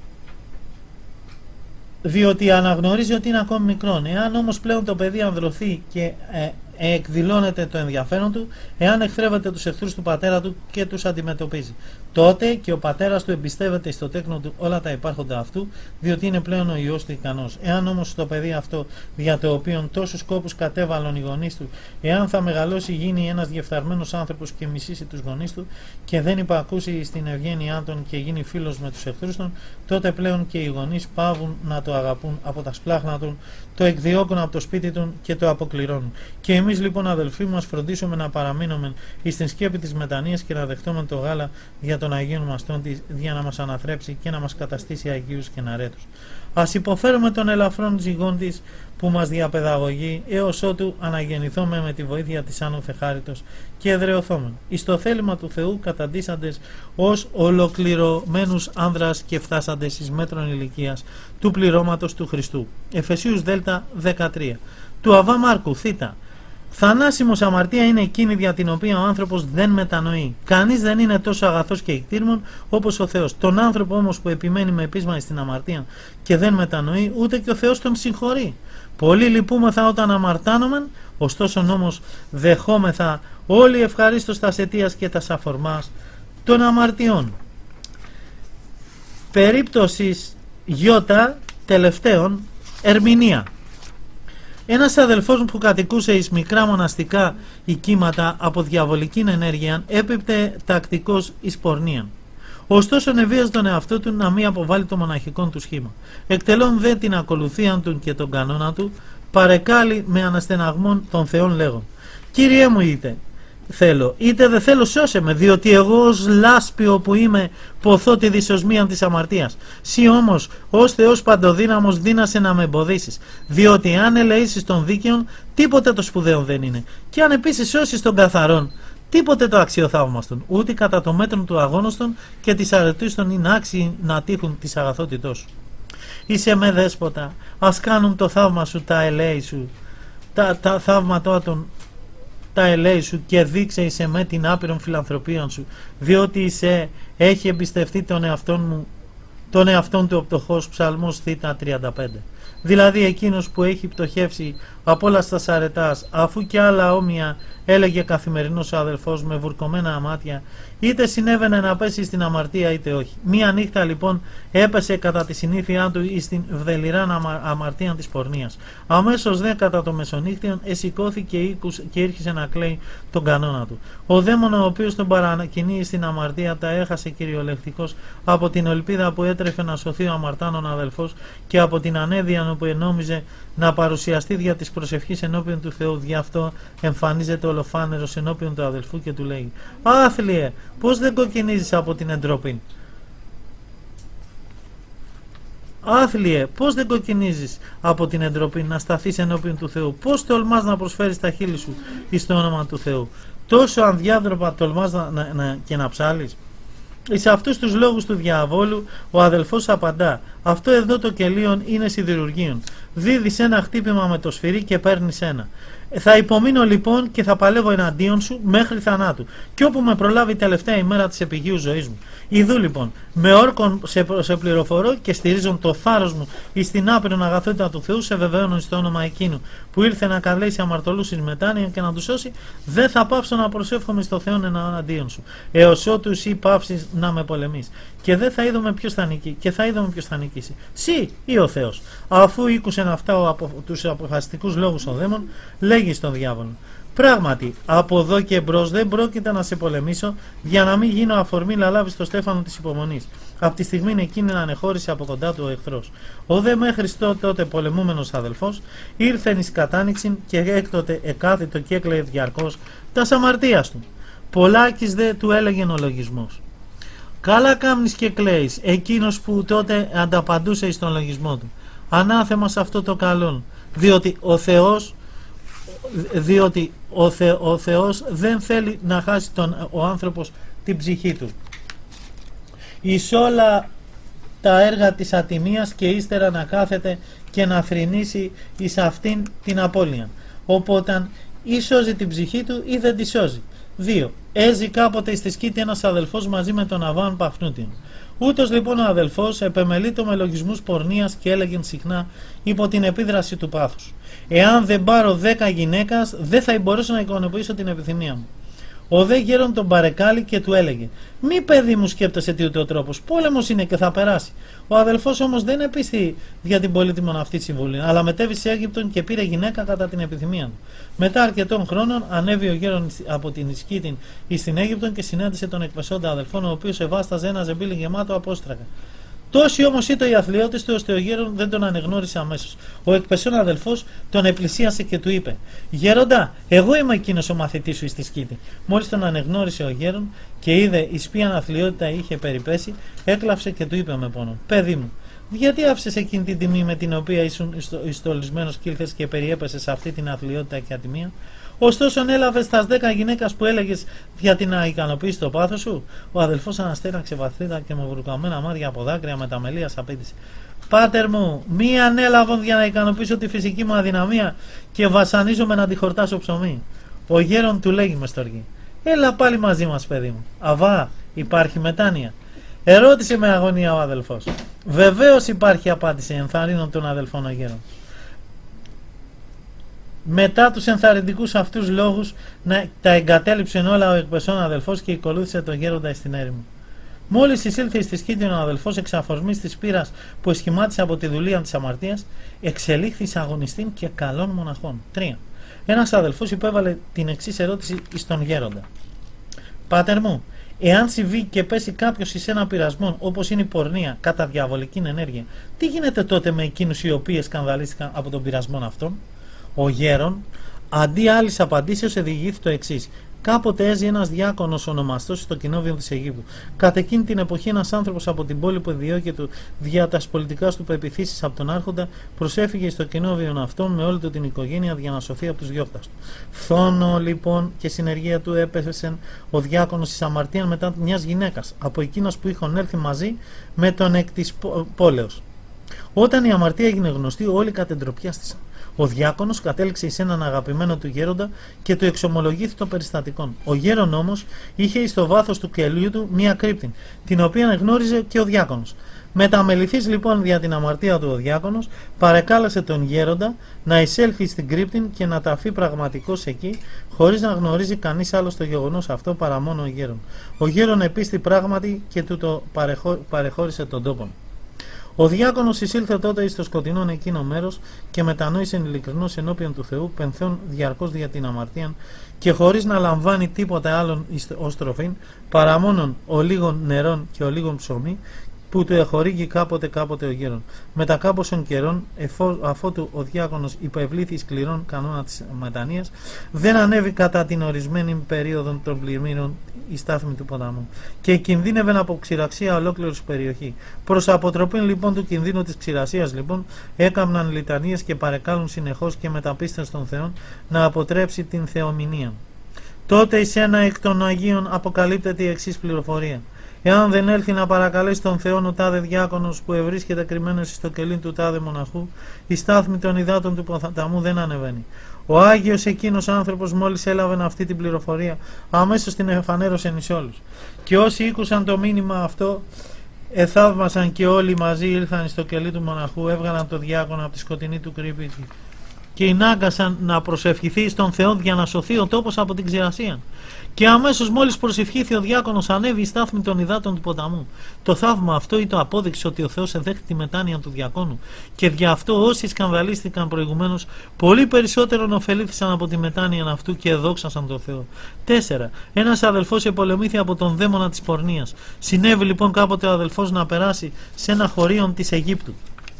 διότι αναγνωρίζει ότι είναι ακόμη μικρόν. Εάν όμως πλέον το παιδί ανδρωθεί και ε, εκδηλώνεται το ενδιαφέρον του, εάν εχθρεύεται τους εχθρούς του πατέρα του και τους αντιμετωπίζει, τότε και ο πατέρας του εμπιστεύεται στο τέκνο του όλα τα υπάρχοντα αυτού, διότι είναι πλέον ο Υιός του ικανός. Εάν όμως το παιδί αυτό, δια το οποίον τόσους κόπους κατέβαλαν οι γονείς του, εάν θα μεγαλώσει, γίνει ένας διεφθαρμένος άνθρωπος και μισήσει τους γονείς του και δεν υπακούσει στην ευγένειά των και γίνει φίλος με τους εχθρούς των, τότε πλέον και οι γονείς πάβουν να το αγαπούν από τα σπλάχνα των, το εκδιώκουν από το σπίτι των και το αποκληρώνουν. Και εμείς λοιπόν, αδελφοί μας, φροντίσουμε να παραμείνουμε εις την σκέπη της μετανοίας και να δεχτούμε το γάλα για τον Αγίον Μαστόν της, για να μας αναθρέψει και να μας καταστήσει αγίους και ναρέτους. Ας υποφέρουμε τον ελαφρόν ζυγόν της που μας διαπαιδαγωγεί, έως ότου αναγεννηθούμε με τη βοήθεια της άνωθε χάριτος και εδραιωθούμε εις το θέλημα του Θεού, καταντήσαντες ως ολοκληρωμένους άνδρας και φτάσαντες εις μέτρων ηλικίας του πληρώματος του Χριστού. Εφεσίους Δέλτα δεκατρία. Του Αβά Μάρκου Θήτα. Θανάσιμος αμαρτία είναι εκείνη δια την οποία ο άνθρωπος δεν μετανοεί. Κανείς δεν είναι τόσο αγαθός και εκτήρμον όπως ο Θεός. Τον άνθρωπο όμως που επιμένει με πείσμα στην αμαρτία και δεν μετανοεί, ούτε και ο Θεός τον συγχωρεί. Πολύ λυπούμεθα όταν αμαρτάνομεν, ωστόσο όμως δεχόμεθα όλοι ευχαρίστως τας αιτίας και τας αφορμάς των αμαρτιών. Περίπτωσης γιώτα τελευταίων, ερμηνεία. Ένας αδελφός μου που κατοικούσε εις μικρά μοναστικά οικίματα από διαβολική ενέργεια έπιπτε τακτικός εις πορνείαν. Ωστόσο νεβίαζε τον εαυτό του να μην αποβάλει το μοναχικό του σχήμα. Εκτελών δε την ακολουθία του και τον κανόνα του, παρεκάλει με αναστεναγμόν των Θεών λέγον: Κύριέ μου, είτε θέλω, είτε δεν θέλω, σώσε με, διότι εγώ ως λάσπιο που είμαι ποθώ τη δυσοσμία της αμαρτίας. Σύ όμως ως Θεός παντοδύναμος δύνασε να με εμποδίσεις, διότι αν ελεήσεις των δίκαιων, τίποτε το σπουδαίο δεν είναι, και αν επίσης σώσεις των καθαρών, τίποτε το αξιοθαύμαστον, ούτε κατά το μέτρο του αγώνωστον και της αρετούς των είναι άξιοι να τύχουν της αγαθότητός σου. Είσαι με δέσποτα, ας κάνουν το θαύμα σου τα ελέη σου, τα, τα θαύματά των τα ελέη σου, και δείξε εις με την άπειρον φιλανθρωπία σου, διότι εις έχει εμπιστευτεί τον εαυτόν μου, τον εαυτόν του ο πτωχός. Ψαλμός Θήτα τριάντα πέντε. Δηλαδή εκείνος που έχει πτωχεύσει από όλα στα αρετάς, αφού και άλλα όμοια έλεγε καθημερινός ο αδελφός με βουρκωμένα αμάτια, είτε συνέβαινε να πέσει στην αμαρτία είτε όχι. Μία νύχτα λοιπόν έπεσε κατά τη συνήθειά του εις την βδελιράν αμα, αμαρτία της πορνείας. Αμέσως δε κατά το μεσονύχτιον εσηκώθηκε και ήρχισε να κλαίει τον κανόνα του. Ο δαίμον ο οποίος τον παρακινεί στην αμαρτία τα έχασε κυριολεκτικός από την ελπίδα που έτρεφε να σωθεί ο αμαρτάνων αδελφός και από την ανέδεια που ενόμιζε να παρουσιαστεί δια της προσευχής ενώπιον του Θεού. Γι' αυτό εμφανίζεται ολοφάνερος ενώπιον του αδελφού και του λέει: Άθλιε, πώς δεν κοκκινίζεις από την εντροπή? Άθλιε, πώς δεν κοκκινίζεις από την εντροπή να σταθείς ενώπιον του Θεού? Πώς τολμάς να προσφέρεις τα χείλη σου εις το όνομα του Θεού? Τόσο ανδιάδροπα τολμάς να, να, να, και να ψάλεις? Εις αυτούς τους λόγους του διαβόλου ο αδελφός απαντά: αυτό εδώ το κελίον είναι σιδηρουργίον. Δίδεις ένα χτύπημα με το σφυρί και παίρνεις ένα. Θα υπομείνω λοιπόν και θα παλεύω εναντίον σου μέχρι θανάτου, και όπου με προλάβει η τελευταία ημέρα της επιγείου ζωής μου. Ιδού λοιπόν, με όρκον σε, σε πληροφορώ και στηρίζον το θάρρος μου εις την άπειρον αγαθότητα του Θεού, σε βεβαίωνον στο όνομα εκείνου που ήρθε να καλέσει αμαρτωλούς εις μετάνοια και να τους σώσει, δεν θα πάψω να προσεύχομαι στο Θεό εναντίον σου, έως ότου εσύ πάψεις να με πολεμείς. Και δεν θα είδαμε ποιος θα νικήσει, και θα είδαμε ποιος θα νικήσει, σύ ή ο Θεός. Αφού ήκουσεν αυτά ο, από, τους αποφασιστικούς λόγους ο δαίμον, λέγει στον διάβολο: πράγματι, από εδώ και μπρος δεν πρόκειται να σε πολεμήσω, για να μην γίνω αφορμή να λάβεις το στέφανο της υπομονής. Από τη στιγμή εκείνη να ανεχώρησε από κοντά του ο εχθρός. Ο δε μέχρι τότε πολεμούμενος αδελφός ήρθεν εις κατάνοιξην και έκτοτε εκάθιτο και έκλαιε διαρκώς τας αμαρτίας του. Πολλάκις δε του έλεγεν ο λογισμός. Καλά κάμνεις και κλαίεις, εκείνος που τότε ανταπαντούσε εις τον λογισμό του. Ανάθεμα σε αυτό το καλόν, διότι ο Θεός, διότι ο, Θε, ο Θεός δεν θέλει να χάσει τον, ο άνθρωπος την ψυχή του. Εις όλα τα έργα της ατιμίας και ύστερα να κάθεται και να θρηνήσει εις αυτήν την απώλεια. Οπότε ή σώζει την ψυχή του ή δεν τη σώζει. δύο. Έζει κάποτε στη σκήτη ένας αδελφός μαζί με τον Αβάν Παφνούτιον. Ούτως λοιπόν ο αδελφός επεμελείτο με λογισμούς πορνείας και έλεγε συχνά υπό την επίδραση του πάθους: «Εάν δεν πάρω δέκα γυναίκας, δεν θα μπορέσω να ικανοποιήσω την επιθυμία μου». Ο δε γέρον τον παρεκάλει και του έλεγε: «Μη, παιδί μου, σκέπτεσαι τι ούτε ο τρόπος. Πόλεμος είναι και θα περάσει». Ο αδελφός όμως δεν επίστη για την πολύτιμη αυτή συμβουλή, αλλά μετέβη σε Αίγυπτον και πήρε γυναίκα κατά την επιθυμία του. Μετά αρκετών χρόνων ανέβη ο γέρον από την Ισκήτην εις την Αίγυπτον και συνάντησε τον εκπεσόντα αδελφόν, ο οποίος ευάσταζε ένα ζεμπίλι γεμάτο απόστρακα. Τόσοι όμως ήταν οι αθλειώτες του, ώστε ο γέρον δεν τον ανεγνώρισε αμέσως. Ο εκπεσόν αδελφός τον επλησίασε και του είπε: «Γέροντα, εγώ είμαι εκείνος ο μαθητής σου εις τη Σκήτη». Μόλις τον ανεγνώρισε ο γέρον και είδε εις ποιαν αθλειότητα είχε περιπέσει, έκλαψε και του είπε με πόνο: «Παιδί μου, γιατί άφησες εκείνη την τιμή με την οποία ήσουν ιστολισμένος κι ήλθες και περιέπεσες σε αυτή την αθλειότητα και ατιμία? Ωστόσο, έλαβες τα δέκα γυναίκας που έλεγες για να ικανοποιήσεις το πάθος σου». Ο αδελφός αναστέναξε βαθύτατα και με βουρκαμένα μάτια από δάκρυα με τα μελίας απέτησε: «Πάτερ μου, μη ανέλαβον για να ικανοποιήσω τη φυσική μου αδυναμία και βασανίζομαι να τη χορτάσω ψωμί». Ο γέρον του λέγει με στοργή: «Έλα πάλι μαζί μας, παιδί μου. Αβά, υπάρχει μετάνοια?» Ερώτησε με αγωνία ο αδελφός. «Βεβαίως υπάρχει», απάντησε ενθαρρύνον τον αδελφόν ο γέρον. Μετά τους ενθαρρυντικούς αυτούς λόγους να τα εγκατέλειψε όλα ο εκπεσόν αδελφός και ακολούθησε τον γέροντα στην έρημο. Μόλις εισήλθε στη Σκήτη ο αδελφός εξαφορμής της πείρας που εσχημάτισε από τη δουλεία της αμαρτίας, εξελίχθη σε αγωνιστήν και καλών μοναχών. τρία. Ένας αδελφός υπέβαλε την εξής ερώτηση στον γέροντα: «Πάτερ μου, εάν συμβεί και πέσει κάποιος εις ένα πειρασμό όπως είναι η πορνεία κατά διαβολική ενέργεια, τι γίνεται τότε με εκείνους οι οποίοι σκανδαλίστηκαν από τον πειρασμό αυτόν?» Ο γέρον, αντί άλλης απαντήσεως, διηγήθη το εξής: «Κάποτε έζησε ένας διάκονος ονομαστός στο κοινόβιο της Αιγύπτου. Κατ' εκείνη την εποχή, ένας άνθρωπος από την πόλη που διώκεται δια τας πολιτικάς του πεποιθήσεις από τον Άρχοντα, προσέφυγε στο κοινόβιο αυτόν με όλη του την οικογένεια για να σωθεί από τους διώκτας του. Φθόνο λοιπόν και συνεργεία του έπεσε ο διάκονος εις αμαρτίαν μετά μιας γυναίκας, από εκείνας που είχαν έρθει μαζί με τον εκ της πόλεως. Όταν η αμαρτία έγινε γνωστή, όλοι κατεντροπιάστησαν. Ο διάκονος κατέληξε εις έναν αγαπημένο του γέροντα και του εξομολογήθη των περιστατικών. Ο γέρον όμως είχε εις το βάθος του κελίου του μία κρύπτην, την οποία γνώριζε και ο διάκονος. Μεταμεληθής λοιπόν δια την αμαρτία του ο διάκονος, παρεκάλεσε τον γέροντα να εισέλθει στην κρύπτην και να ταφεί πραγματικός εκεί, χωρίς να γνωρίζει κανείς άλλο το γεγονός αυτό παρά μόνο ο γέρον. Ο γέρον επίστη πράγματι και του το παρεχώ, παρεχώρησε τον τόπο. Ο διάκονος εισήλθε τότε εις το σκοτεινόν εκείνο μέρος και μετανόησε ειλικρινώς ενώπιον του Θεού, πενθών διαρκώς δια την αμαρτία και χωρίς να λαμβάνει τίποτα άλλον ως τροφήν παρά μόνον ο λίγων νερών και ο λίγων ψωμί που του εχορήγει κάποτε κάποτε ο γέρον. Μετά κάποιων καιρών, αφότου ο διάκονος υπευλήθη σκληρών κανόνα της μετανοίας, δεν ανέβη κατά την ορισμένη περίοδο των πλημμύρων η στάθμη του ποταμού και κινδύνευε από ξηρασία ολόκληρη περιοχή. Προς αποτροπή λοιπόν του κινδύνου της ξηρασίας, λοιπόν, έκαμναν λιτανίες και παρεκάλουν συνεχώς και μεταπίστες των Θεών να αποτρέψει την θεομηνία. Τότε εις ένα εκ των Αγίων αποκαλύπτεται η εξής πληροφορία: «Εάν δεν έλθει να παρακαλέσει τον Θεόν ο τάδε διάκονος που ευρίσκεται κρυμμένος στο κελί του τάδε μοναχού, η στάθμη των υδάτων του ποταμού δεν ανεβαίνει». Ο Άγιος εκείνος άνθρωπος, μόλις έλαβε αυτή την πληροφορία, αμέσως την εφανέρωσε εις όλους. Και όσοι ήκουσαν το μήνυμα αυτό, εθαύμασαν και όλοι μαζί ήλθαν στο κελί του μοναχού, έβγαλαν το διάκονο από τη σκοτεινή του κρύπη και ενάγκασαν να προσευχηθεί στον Θεό για να σωθεί ο τόπος από την ξηρασία. Και αμέσως μόλις προσευχήθη ο διάκονος, ανέβη η στάθμη των υδάτων του ποταμού. Το θαύμα αυτό ήταν το απόδειξη ότι ο Θεός εδέχτη τη μετάνοια του διακόνου, και γι' αυτό όσοι σκανδαλίστηκαν προηγουμένως πολύ περισσότερον ωφελήθησαν από τη μετάνοια αυτού και εδόξασαν τον Θεό. τέσσερα. Ένας αδελφός επολεμήθη από τον δαίμονα της πορνείας. Συνέβη λοιπόν κάποτε ο αδελφός να περάσει σε ένα χωρίον της Αιγύπτου.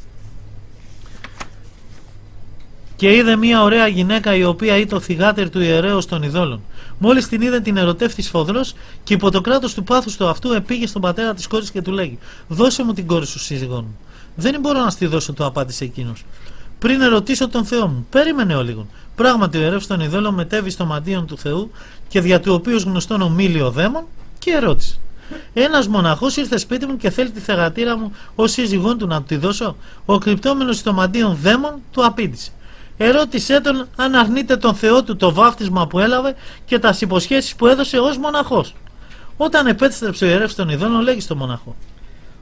Και είδε μια ωραία γυναίκα η οποία ήταν θυγάτερη του ιερέως των ειδόλων. Μόλις την είδε, την ερωτεύτη σφοδρός και υπό το κράτος του πάθους του αυτού επήγε στον πατέρα της κόρης και του λέγει: «Δώσε μου την κόρη σου, σύζυγό μου». «Δεν μπορώ να στη δώσω», του απάντησε εκείνος, «πριν ερωτήσω τον Θεό μου». Περίμενε ο λίγον. Πράγματι, ο ιερεύς των ειδόλων μετέβη στο μαντίον του Θεού και δια του οποίου γνωστόν ομίλιο δαίμον και ερώτησε: «Ένας μοναχός ήρθε σπίτι μου και θέλει τη θεγατήρα μου ως σύζυγόν του να του τη δώσω». Ο κρυπτόμενος στο μαντίον δαίμον του απήντησε: «Ερώτησέ τον αν αρνείται τον Θεό του το βάφτισμα που έλαβε και τα υποσχέσεις που έδωσε ως μοναχός». Όταν επέστρεψε ο ιερεύς των ειδόλων, λέγει στον μοναχό: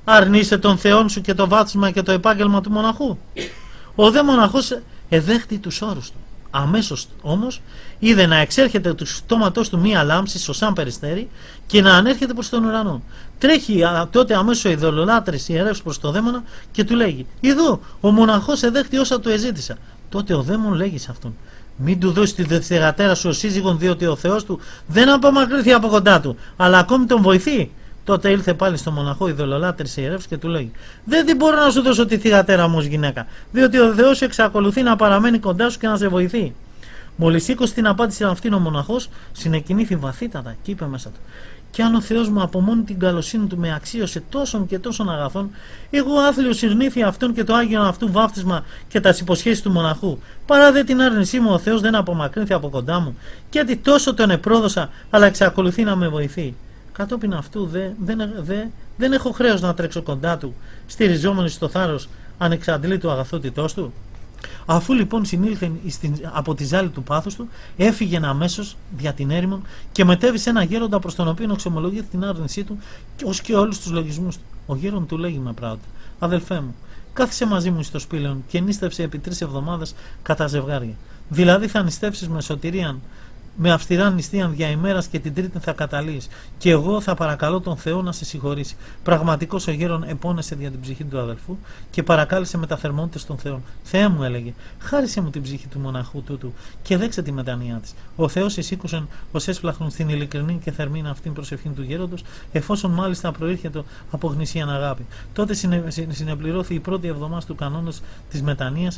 αρνείσαι τον Θεόν σου και το βάπτισμα και το επάγγελμα του μοναχού? Ο δε μοναχός εδέχτη τους όρους του. Αμέσως όμως είδε να εξέρχεται του στόματός του μία λάμψη σωσάν περιστέρι και να ανέρχεται προς τον ουρανό. Τρέχει τότε αμέσως ο ειδωλολάτρης ιερεύς προς το δαίμονα και του λέγει: «Ιδού, ο μοναχός εδέχτη όσα του εζήτησα». Τότε ο δαίμον λέγει σε αυτόν: «Μην του δώσει τη δευτερατέρα σου ο σύζυγον, διότι ο Θεός του δεν απομακρύνθη από κοντά του, αλλά ακόμη τον βοηθεί». Τότε ήλθε πάλι στο μοναχό ειδωλολάτρης ιερεύς και του λέει: «Δεν μπορώ να σου δώσω τη θυγατέρα μου ως γυναίκα, διότι ο Θεός σου εξακολουθεί να παραμένει κοντά σου και να σε βοηθεί». Μόλις σήκωσε την απάντηση αυτήν ο μοναχός, συνεκινήθη βαθύτατα και είπε μέσα του: «Κι αν ο Θεός μου από μόνη την καλοσύνη του με αξίωσε τόσων και τόσων αγαθών, εγώ άθλιος συρνήθη αυτόν και το άγιον αυτού βάφτισμα και τα υποσχέσεις του μοναχού. Παρά δε την άρνησή μου, ο Θεός δεν απομακρύνθη από κοντά μου, γιατί τόσο τον επρόδωσα, αλλά εξακολουθεί να με βοηθεί. Κατόπιν αυτού δε, δεν, δε, δεν έχω χρέος να τρέξω κοντά του, στηριζόμενοι στο θάρρος ανεξαντλήτου αγαθότητός του». Αφού λοιπόν συνήλθε από τη ζάλη του πάθους του, έφυγε αμέσως δια την έρημον και μετέβη σε ένα γέροντα προς τον οποίο εξομολογήθηκε την άρνησή του ως και όλους τους λογισμούς του. Ο γέρον του λέγει με πράγμα: «Αδελφέ μου, κάθισε μαζί μου στο σπήλαιον και νίστευσε επί τρεις εβδομάδες κατά ζευγάρια. Δηλαδή θα νηστεύσεις με σωτηρίαν, με αυστηρά νηστείαν δια ημέρας και την τρίτη θα καταλύεις. Και εγώ θα παρακαλώ τον Θεό να σε συγχωρήσει». Πραγματικός ο γέρον επώνεσε δια την ψυχή του αδελφού και παρακάλεσε με τα θερμότητες των Θεών. «Θεέ μου», έλεγε, «χάρισε μου την ψυχή του μοναχού τούτου και δέξε τη μετανία της». Ο Θεός εισήκουσεν ως έσπλαχνον στην ειλικρινή και θερμήν αυτήν προσευχήν του γέροντος, εφόσον μάλιστα προήρχεται από γνησίαν αγάπη. Τότε συνε, συνεπληρώθη η πρώτη εβδομάδα του κανόνας της μετανοίας.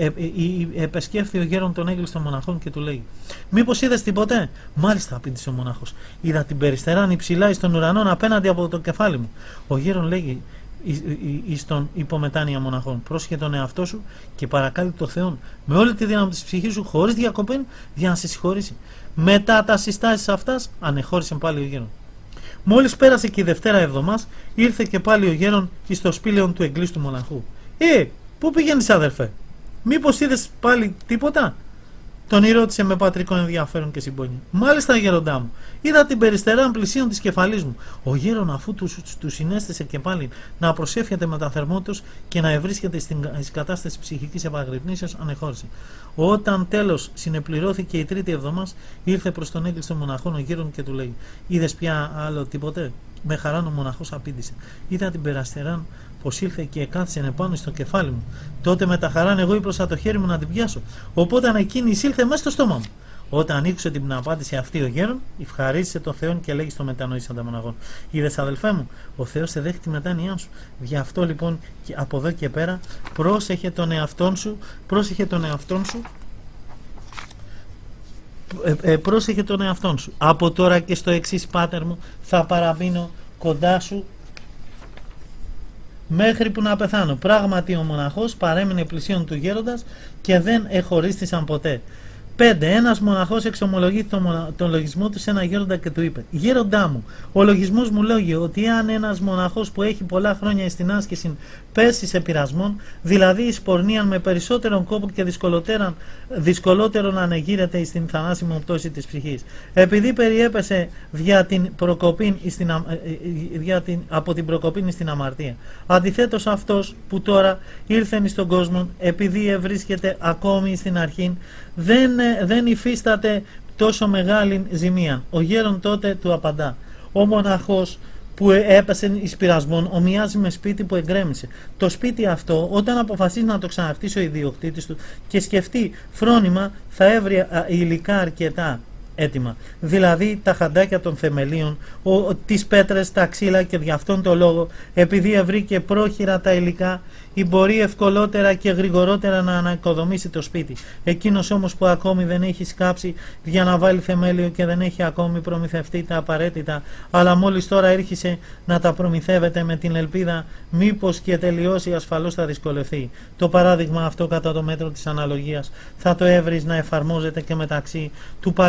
Επεσκέφθη ο γέρον τον έγκλειστο των μοναχών και του λέει: «Μήπως είδες τίποτε?» «Μάλιστα», απήντησε ο μονάχος, «είδα την περιστεράν υψηλά εις των ουρανών απέναντι από το κεφάλι μου». Ο γέρον λέγει εις τον υπομετάνια μοναχών: «Πρόσχε τον εαυτό σου και παρακάλει το Θεόν με όλη τη δύναμη της ψυχής σου, χωρίς διακοπήν, για να σε συγχωρήσει». Μετά τα συστάσεις αυτάς ανεχώρησε πάλι ο γέρον. Μόλις πέρασε και η Δευτέρα εβδομάς, ήρθε και πάλι ο γέρον εις το σπήλαιον του εγκλείστου μοναχού. «Ε, πού πηγαίνεις, αδερφέ? Μήπως είδες πάλι τίποτα?» Τον ρώτησε με πατρικό ενδιαφέρον και συμπόνια. «Μάλιστα, γέροντά μου, είδα την περιστεράν πλησίον της κεφαλής μου». Ο γέρον, αφού του, του συνέστησε και πάλι να προσεύχεται με τα θερμότητος και να ευρίσκεται στην κατάσταση ψυχικής επαγρυπνήσεως, ανεχώρησε. Όταν τέλος συνεπληρώθηκε η τρίτη εβδομάς, ήρθε προς τον έγκλειστο μοναχόν ο γέρον και του λέει: «Είδες πια άλλο τίποτε?» Με χαράν ο μοναχός απήντησε: «Είδα την περιστεράν πως ήλθε και εκάθισε επάνω στο κεφάλι μου. Τότε με τα χαράν εγώ ήπρωσα το χέρι μου να την πιάσω. Οπότε εκείνη εισήλθε μέσα στο στόμα μου». Όταν ήκουσε την απάντηση αυτή ο γέρον, ευχαρίστησε το Θεόν και λέγει στο μετανοήσαντα μοναχόν: «Είδες, αδελφέ μου, ο Θεός σε δέχει τη μετάνοιά σου. Γι' αυτό λοιπόν από εδώ και πέρα πρόσεχε τον εαυτόν σου, πρόσεχε τον εαυτόν σου. Ε, ε, πρόσεχε τον εαυτόν σου. Από τώρα και στο εξής, πάτερ μου, θα παραμείνω κοντά σου μέχρι που να πεθάνω». Πράγματι ο μοναχός παρέμεινε πλησίον του γέροντας και δεν εχωρίστησαν ποτέ. πέντε. Ένας μοναχός εξομολογεί τον, μονα... τον λογισμό του σε ένα γέροντα και του είπε: «Γέροντά μου, ο λογισμός μου λέγει ότι αν ένας μοναχός που έχει πολλά χρόνια στην άσκηση πέσει σε πειρασμόν, δηλαδή εις πορνείαν με περισσότερον κόπο και δυσκολότερον ανεγείρεται στην θανάσιμη πτώση της ψυχής, επειδή περιέπεσε δια την προκοπήν στην, δια την, από την προκοπήν στην αμαρτία. Αντιθέτως αυτός που τώρα ήρθεν στον κόσμο, επειδή ευρίσκεται ακόμη στην αρχήν, δεν, δεν υφίσταται τόσο μεγάλη ζημία». Ο γέρον τότε του απαντά: «Ο μοναχός που έπεσε εις πειρασμόν ομοιάζει με σπίτι που εγκρέμισε. Το σπίτι αυτό, όταν αποφασίσει να το ξαναχτίσει ο ιδιοκτήτης του και σκεφτεί φρόνημα, θα έβρει υλικά αρκετά έτοιμα. Δηλαδή τα χαντάκια των θεμελίων, ο, τις πέτρες, τα ξύλα, και γι' αυτόν τον λόγο, επειδή ευρήκε πρόχειρα τα υλικά, ή μπορεί ευκολότερα και γρηγορότερα να ανακοδομήσει το σπίτι. Εκείνος όμως που ακόμη δεν έχει σκάψει για να βάλει θεμέλιο και δεν έχει ακόμη προμηθευτεί τα απαραίτητα, αλλά μόλις τώρα έρχισε να τα προμηθεύεται με την ελπίδα μήπως και τελειώσει, ασφαλώς θα δυσκολευτεί. Το παράδειγμα αυτό κατά το μέτρο της αναλογίας θα το έβρεις να εφαρμόζεται και μεταξύ του παλαιού μοναχού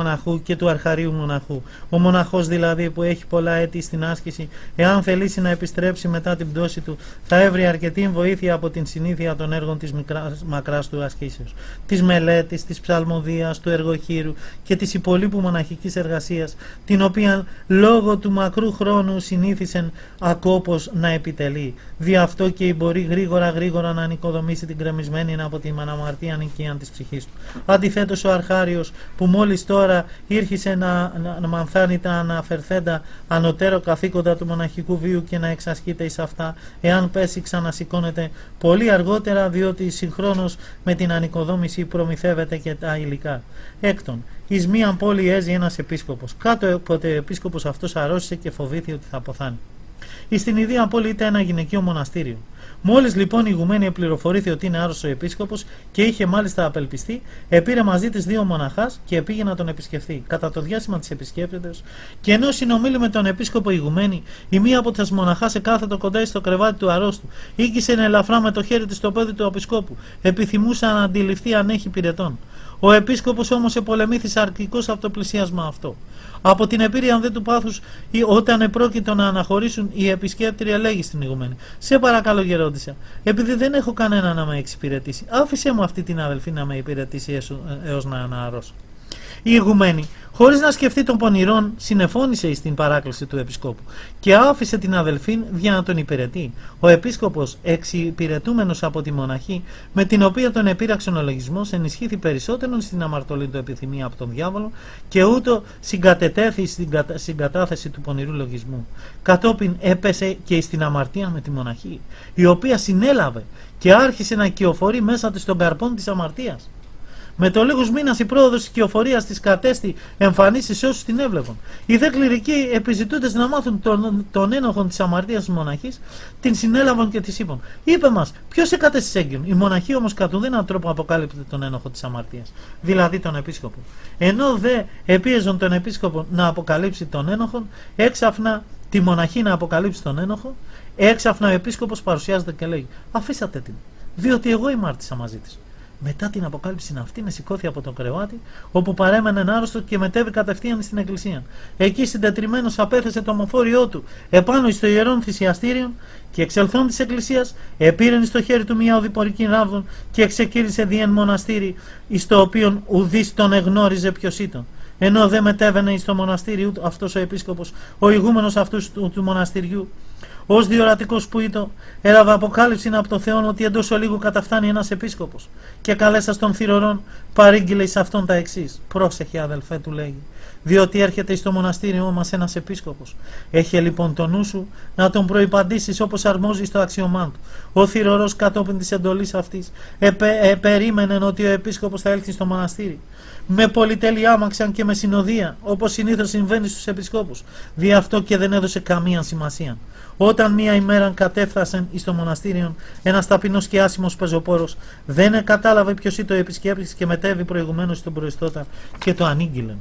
μοναχού και του αρχαρίου μοναχού. Ο μοναχός δηλαδή που έχει πολλά έτη στην άσκηση, εάν θελήσει να επιστρέψει μετά την πτώση του, θα έβρει αρκετή βοήθεια από την συνήθεια των έργων της μικράς, μακράς του ασκήσεως, της μελέτης, της ψαλμοδίας, του εργοχείρου και της υπολείπου μοναχικής εργασίας, την οποία λόγω του μακρού χρόνου συνήθισεν ακόπως να επιτελεί. Δι' αυτό και μπορεί γρήγορα γρήγορα να ανοικοδομήσει την κρεμισμένη από την αναμαρτία νοικίαν της ψυχής του. Αντιθέτως ο αρχάριος που μόλις τώρα ήρχισε να, να, να μανθάνει τα αναφερθέντα ανωτέρω καθήκοντα του μοναχικού βίου και να εξασκείται εις αυτά, εάν πέσει ξανασηκώνεται πολύ αργότερα, διότι συγχρόνως με την ανοικοδόμηση προμηθεύεται και τα υλικά. Έκτον, εις μίαν πόλη έζει ένας επίσκοπος. Κάτω όποτε ο επίσκοπος αυτός αρρώστησε και φοβήθη ότι θα αποθάνει. Εις την ιδία πόλη ήταν ένα γυναικείο μοναστήριο. Μόλις λοιπόν η ηγουμένη επληροφορήθη ότι είναι άρρωστος ο επίσκοπος και είχε μάλιστα απελπιστεί, επήρε μαζί της δύο μοναχάς και πήγε να τον επισκεφθεί. Κατά το διάστημα της επισκέπτετος, και ενώ συνομίλη με τον επίσκοπο ηγουμένη, η μία από τις μοναχάς εκάθετο κοντά στο κρεβάτι του αρρώστου, ήκησε ελαφρά με το χέρι της στο πόδι του επισκόπου, επιθυμούσα να αντιληφθεί αν έχει πυρετών. Ο επίσκοπος όμως επολεμήθη αρκικός από το πλησίασμα αυτό. Από την επίρρεια δε του πάθους, όταν επρόκειτο να αναχωρήσουν, η επισκέπτρια λέγει στην ηγουμένη: «Σε παρακαλώ, γερόντισσα, επειδή δεν έχω κανένα να με εξυπηρετήσει, άφησέ μου αυτή την αδελφή να με υπηρετήσει έως να αναρρώσω». Η ηγουμένη, χωρίς να σκεφτεί των πονηρών, συνεφώνησε στην παράκληση του επισκόπου και άφησε την αδελφήν για να τον υπηρετεί. Ο επίσκοπος, εξυπηρετούμενος από τη μοναχή, με την οποία τον επήραξε ο λογισμός, ενισχύθη περισσότερο στην αμαρτωλή του επιθυμία από τον διάβολο και ούτω συγκατετέθη στην κατα... συγκατάθεση του πονηρού λογισμού. Κατόπιν έπεσε και στην αμαρτία με τη μοναχή, η οποία συνέλαβε και άρχισε να κυοφορεί μέσα της των καρπών της αμαρτίας. Με το λίγους μήνας η πρόοδος της κυοφορίας της κατέστη εμφανίσει σε όσους την έβλεπαν. Οι δε κληρικοί, επιζητούντες να μάθουν τον, τον ένοχον της αμαρτίας της μοναχής, την συνέλαβαν και της είπαν: «Είπε μας, ποιος σε κατέστη έγκυον?» Η μοναχή όμως κατ' ουδέναν τρόπο αποκάλυπτε τον ένοχο της αμαρτίας, δηλαδή τον επίσκοπο. Ενώ δε επίεζον τον επίσκοπο να αποκαλύψει τον ένοχον, έξαφνα τη μοναχή να αποκαλύψει τον ένοχο, έξαφνα ο επίσκοπος παρουσιάζεται και λέει: «Αφήσατε την, διότι εγώ ημάρτησα μαζί της». Μετά την αποκάλυψη αυτή, σηκώθη από το κρεβάτι, όπου παρέμενε άρρωστο και μετέβη κατευθείαν στην εκκλησία. Εκεί συντετριμμένος απέθεσε το ομοφόριό του επάνω στο ιερόν θυσιαστήριον και εξελθών της εκκλησίας, επήρεν στο χέρι του μια οδηπορική ράβδον και εξεκύλησε διέν μοναστήρι, εις το οποίον ουδής τον εγνώριζε ποιος ήταν. Ενώ δεν μετέβαινε εις το μοναστήρι αυτός ο επίσκοπος, ο ηγούμενος αυτού του, του μοναστηριού, ως διορατικός που ήταν, έλαβε αποκάλυψη από το Θεό ότι εντός ολίγου καταφτάνει ένας επίσκοπος. Και καλέσας των θυρωρών, παρήγγειλε εις αυτόν τα εξής: «Πρόσεχε, αδελφέ», του λέγει, «διότι έρχεται εις το μοναστήριό μας ένας επίσκοπος. Έχε λοιπόν το νου σου να τον προϋπαντήσεις όπως αρμόζει στο αξιωμά του». Ο θυρωρός κατόπιν της εντολής αυτής επε, ε, περίμενε ότι ο επίσκοπος θα έλθει στο μοναστήρι. Με πολυτέλεια άμαξαν και με συνοδεία, όπως συνήθως συμβαίνει στους επισκόπους. Δι' αυτό και δεν έδωσε καμία σημασία. Όταν μία ημέρα κατέφθασαν εις το μοναστήριο ένας ταπεινός και άσημος πεζοπόρος, δεν κατάλαβε ποιος ήταν ο επισκέπτης και μετέβη προηγουμένως στον προϊστώτα και το ανήγγειλε.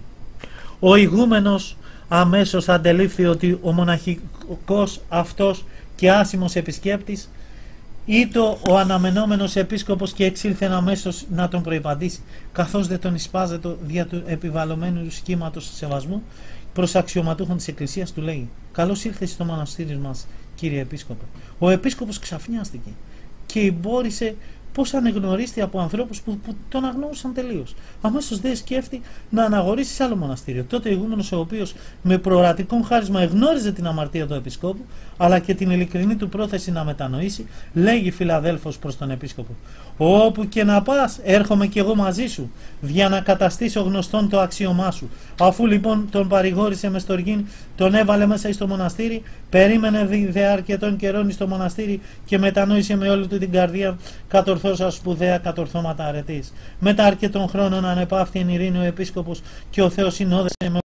Ο ηγούμενος αμέσως αντελήφθη ότι ο μοναχικός αυτός και άσημος επισκέπτης ήτο ο αναμενόμενος επίσκοπος και εξήλθεν αμέσως να τον προϋπαντήσει, καθώς δεν τον εισπάζεται δια του επιβαλλομένου σχήματος σεβασμού προς αξιωματούχων της εκκλησίας, του λέει: «Καλώς ήρθες στο μοναστήρι μας, κύριε επίσκοπε». Ο επίσκοπος ξαφνιάστηκε και μπόρεσε πώς ανεγνωρίστη από ανθρώπους που, που τον αγνώρισαν τελείως. Αμέσως δεν σκέφτη να αναγορήσει σε άλλο μοναστήριο. Τότε ο ηγούμενος, ο οποίος με προορατικό χάρισμα εγνώριζε την αμαρτία του επισκόπου, αλλά και την ειλικρινή του πρόθεση να μετανοήσει, λέγει φιλαδέλφος προς τον επίσκοπο: «Όπου και να πας, έρχομαι κι εγώ μαζί σου, για να καταστήσω γνωστόν το αξίωμά σου». Αφού λοιπόν τον παρηγόρησε με στοργήν, τον έβαλε μέσα στο μοναστήρι, περίμενε δε αρκετών καιρών στο μοναστήρι και μετανόησε με όλη του την καρδία, κατορθώσα σπουδαία κατορθώματα αρετής. Μετά αρκετών χρόνων ανεπαύθη εν ειρήνη ο επίσκοπος και ο Θεός συνόδεσε με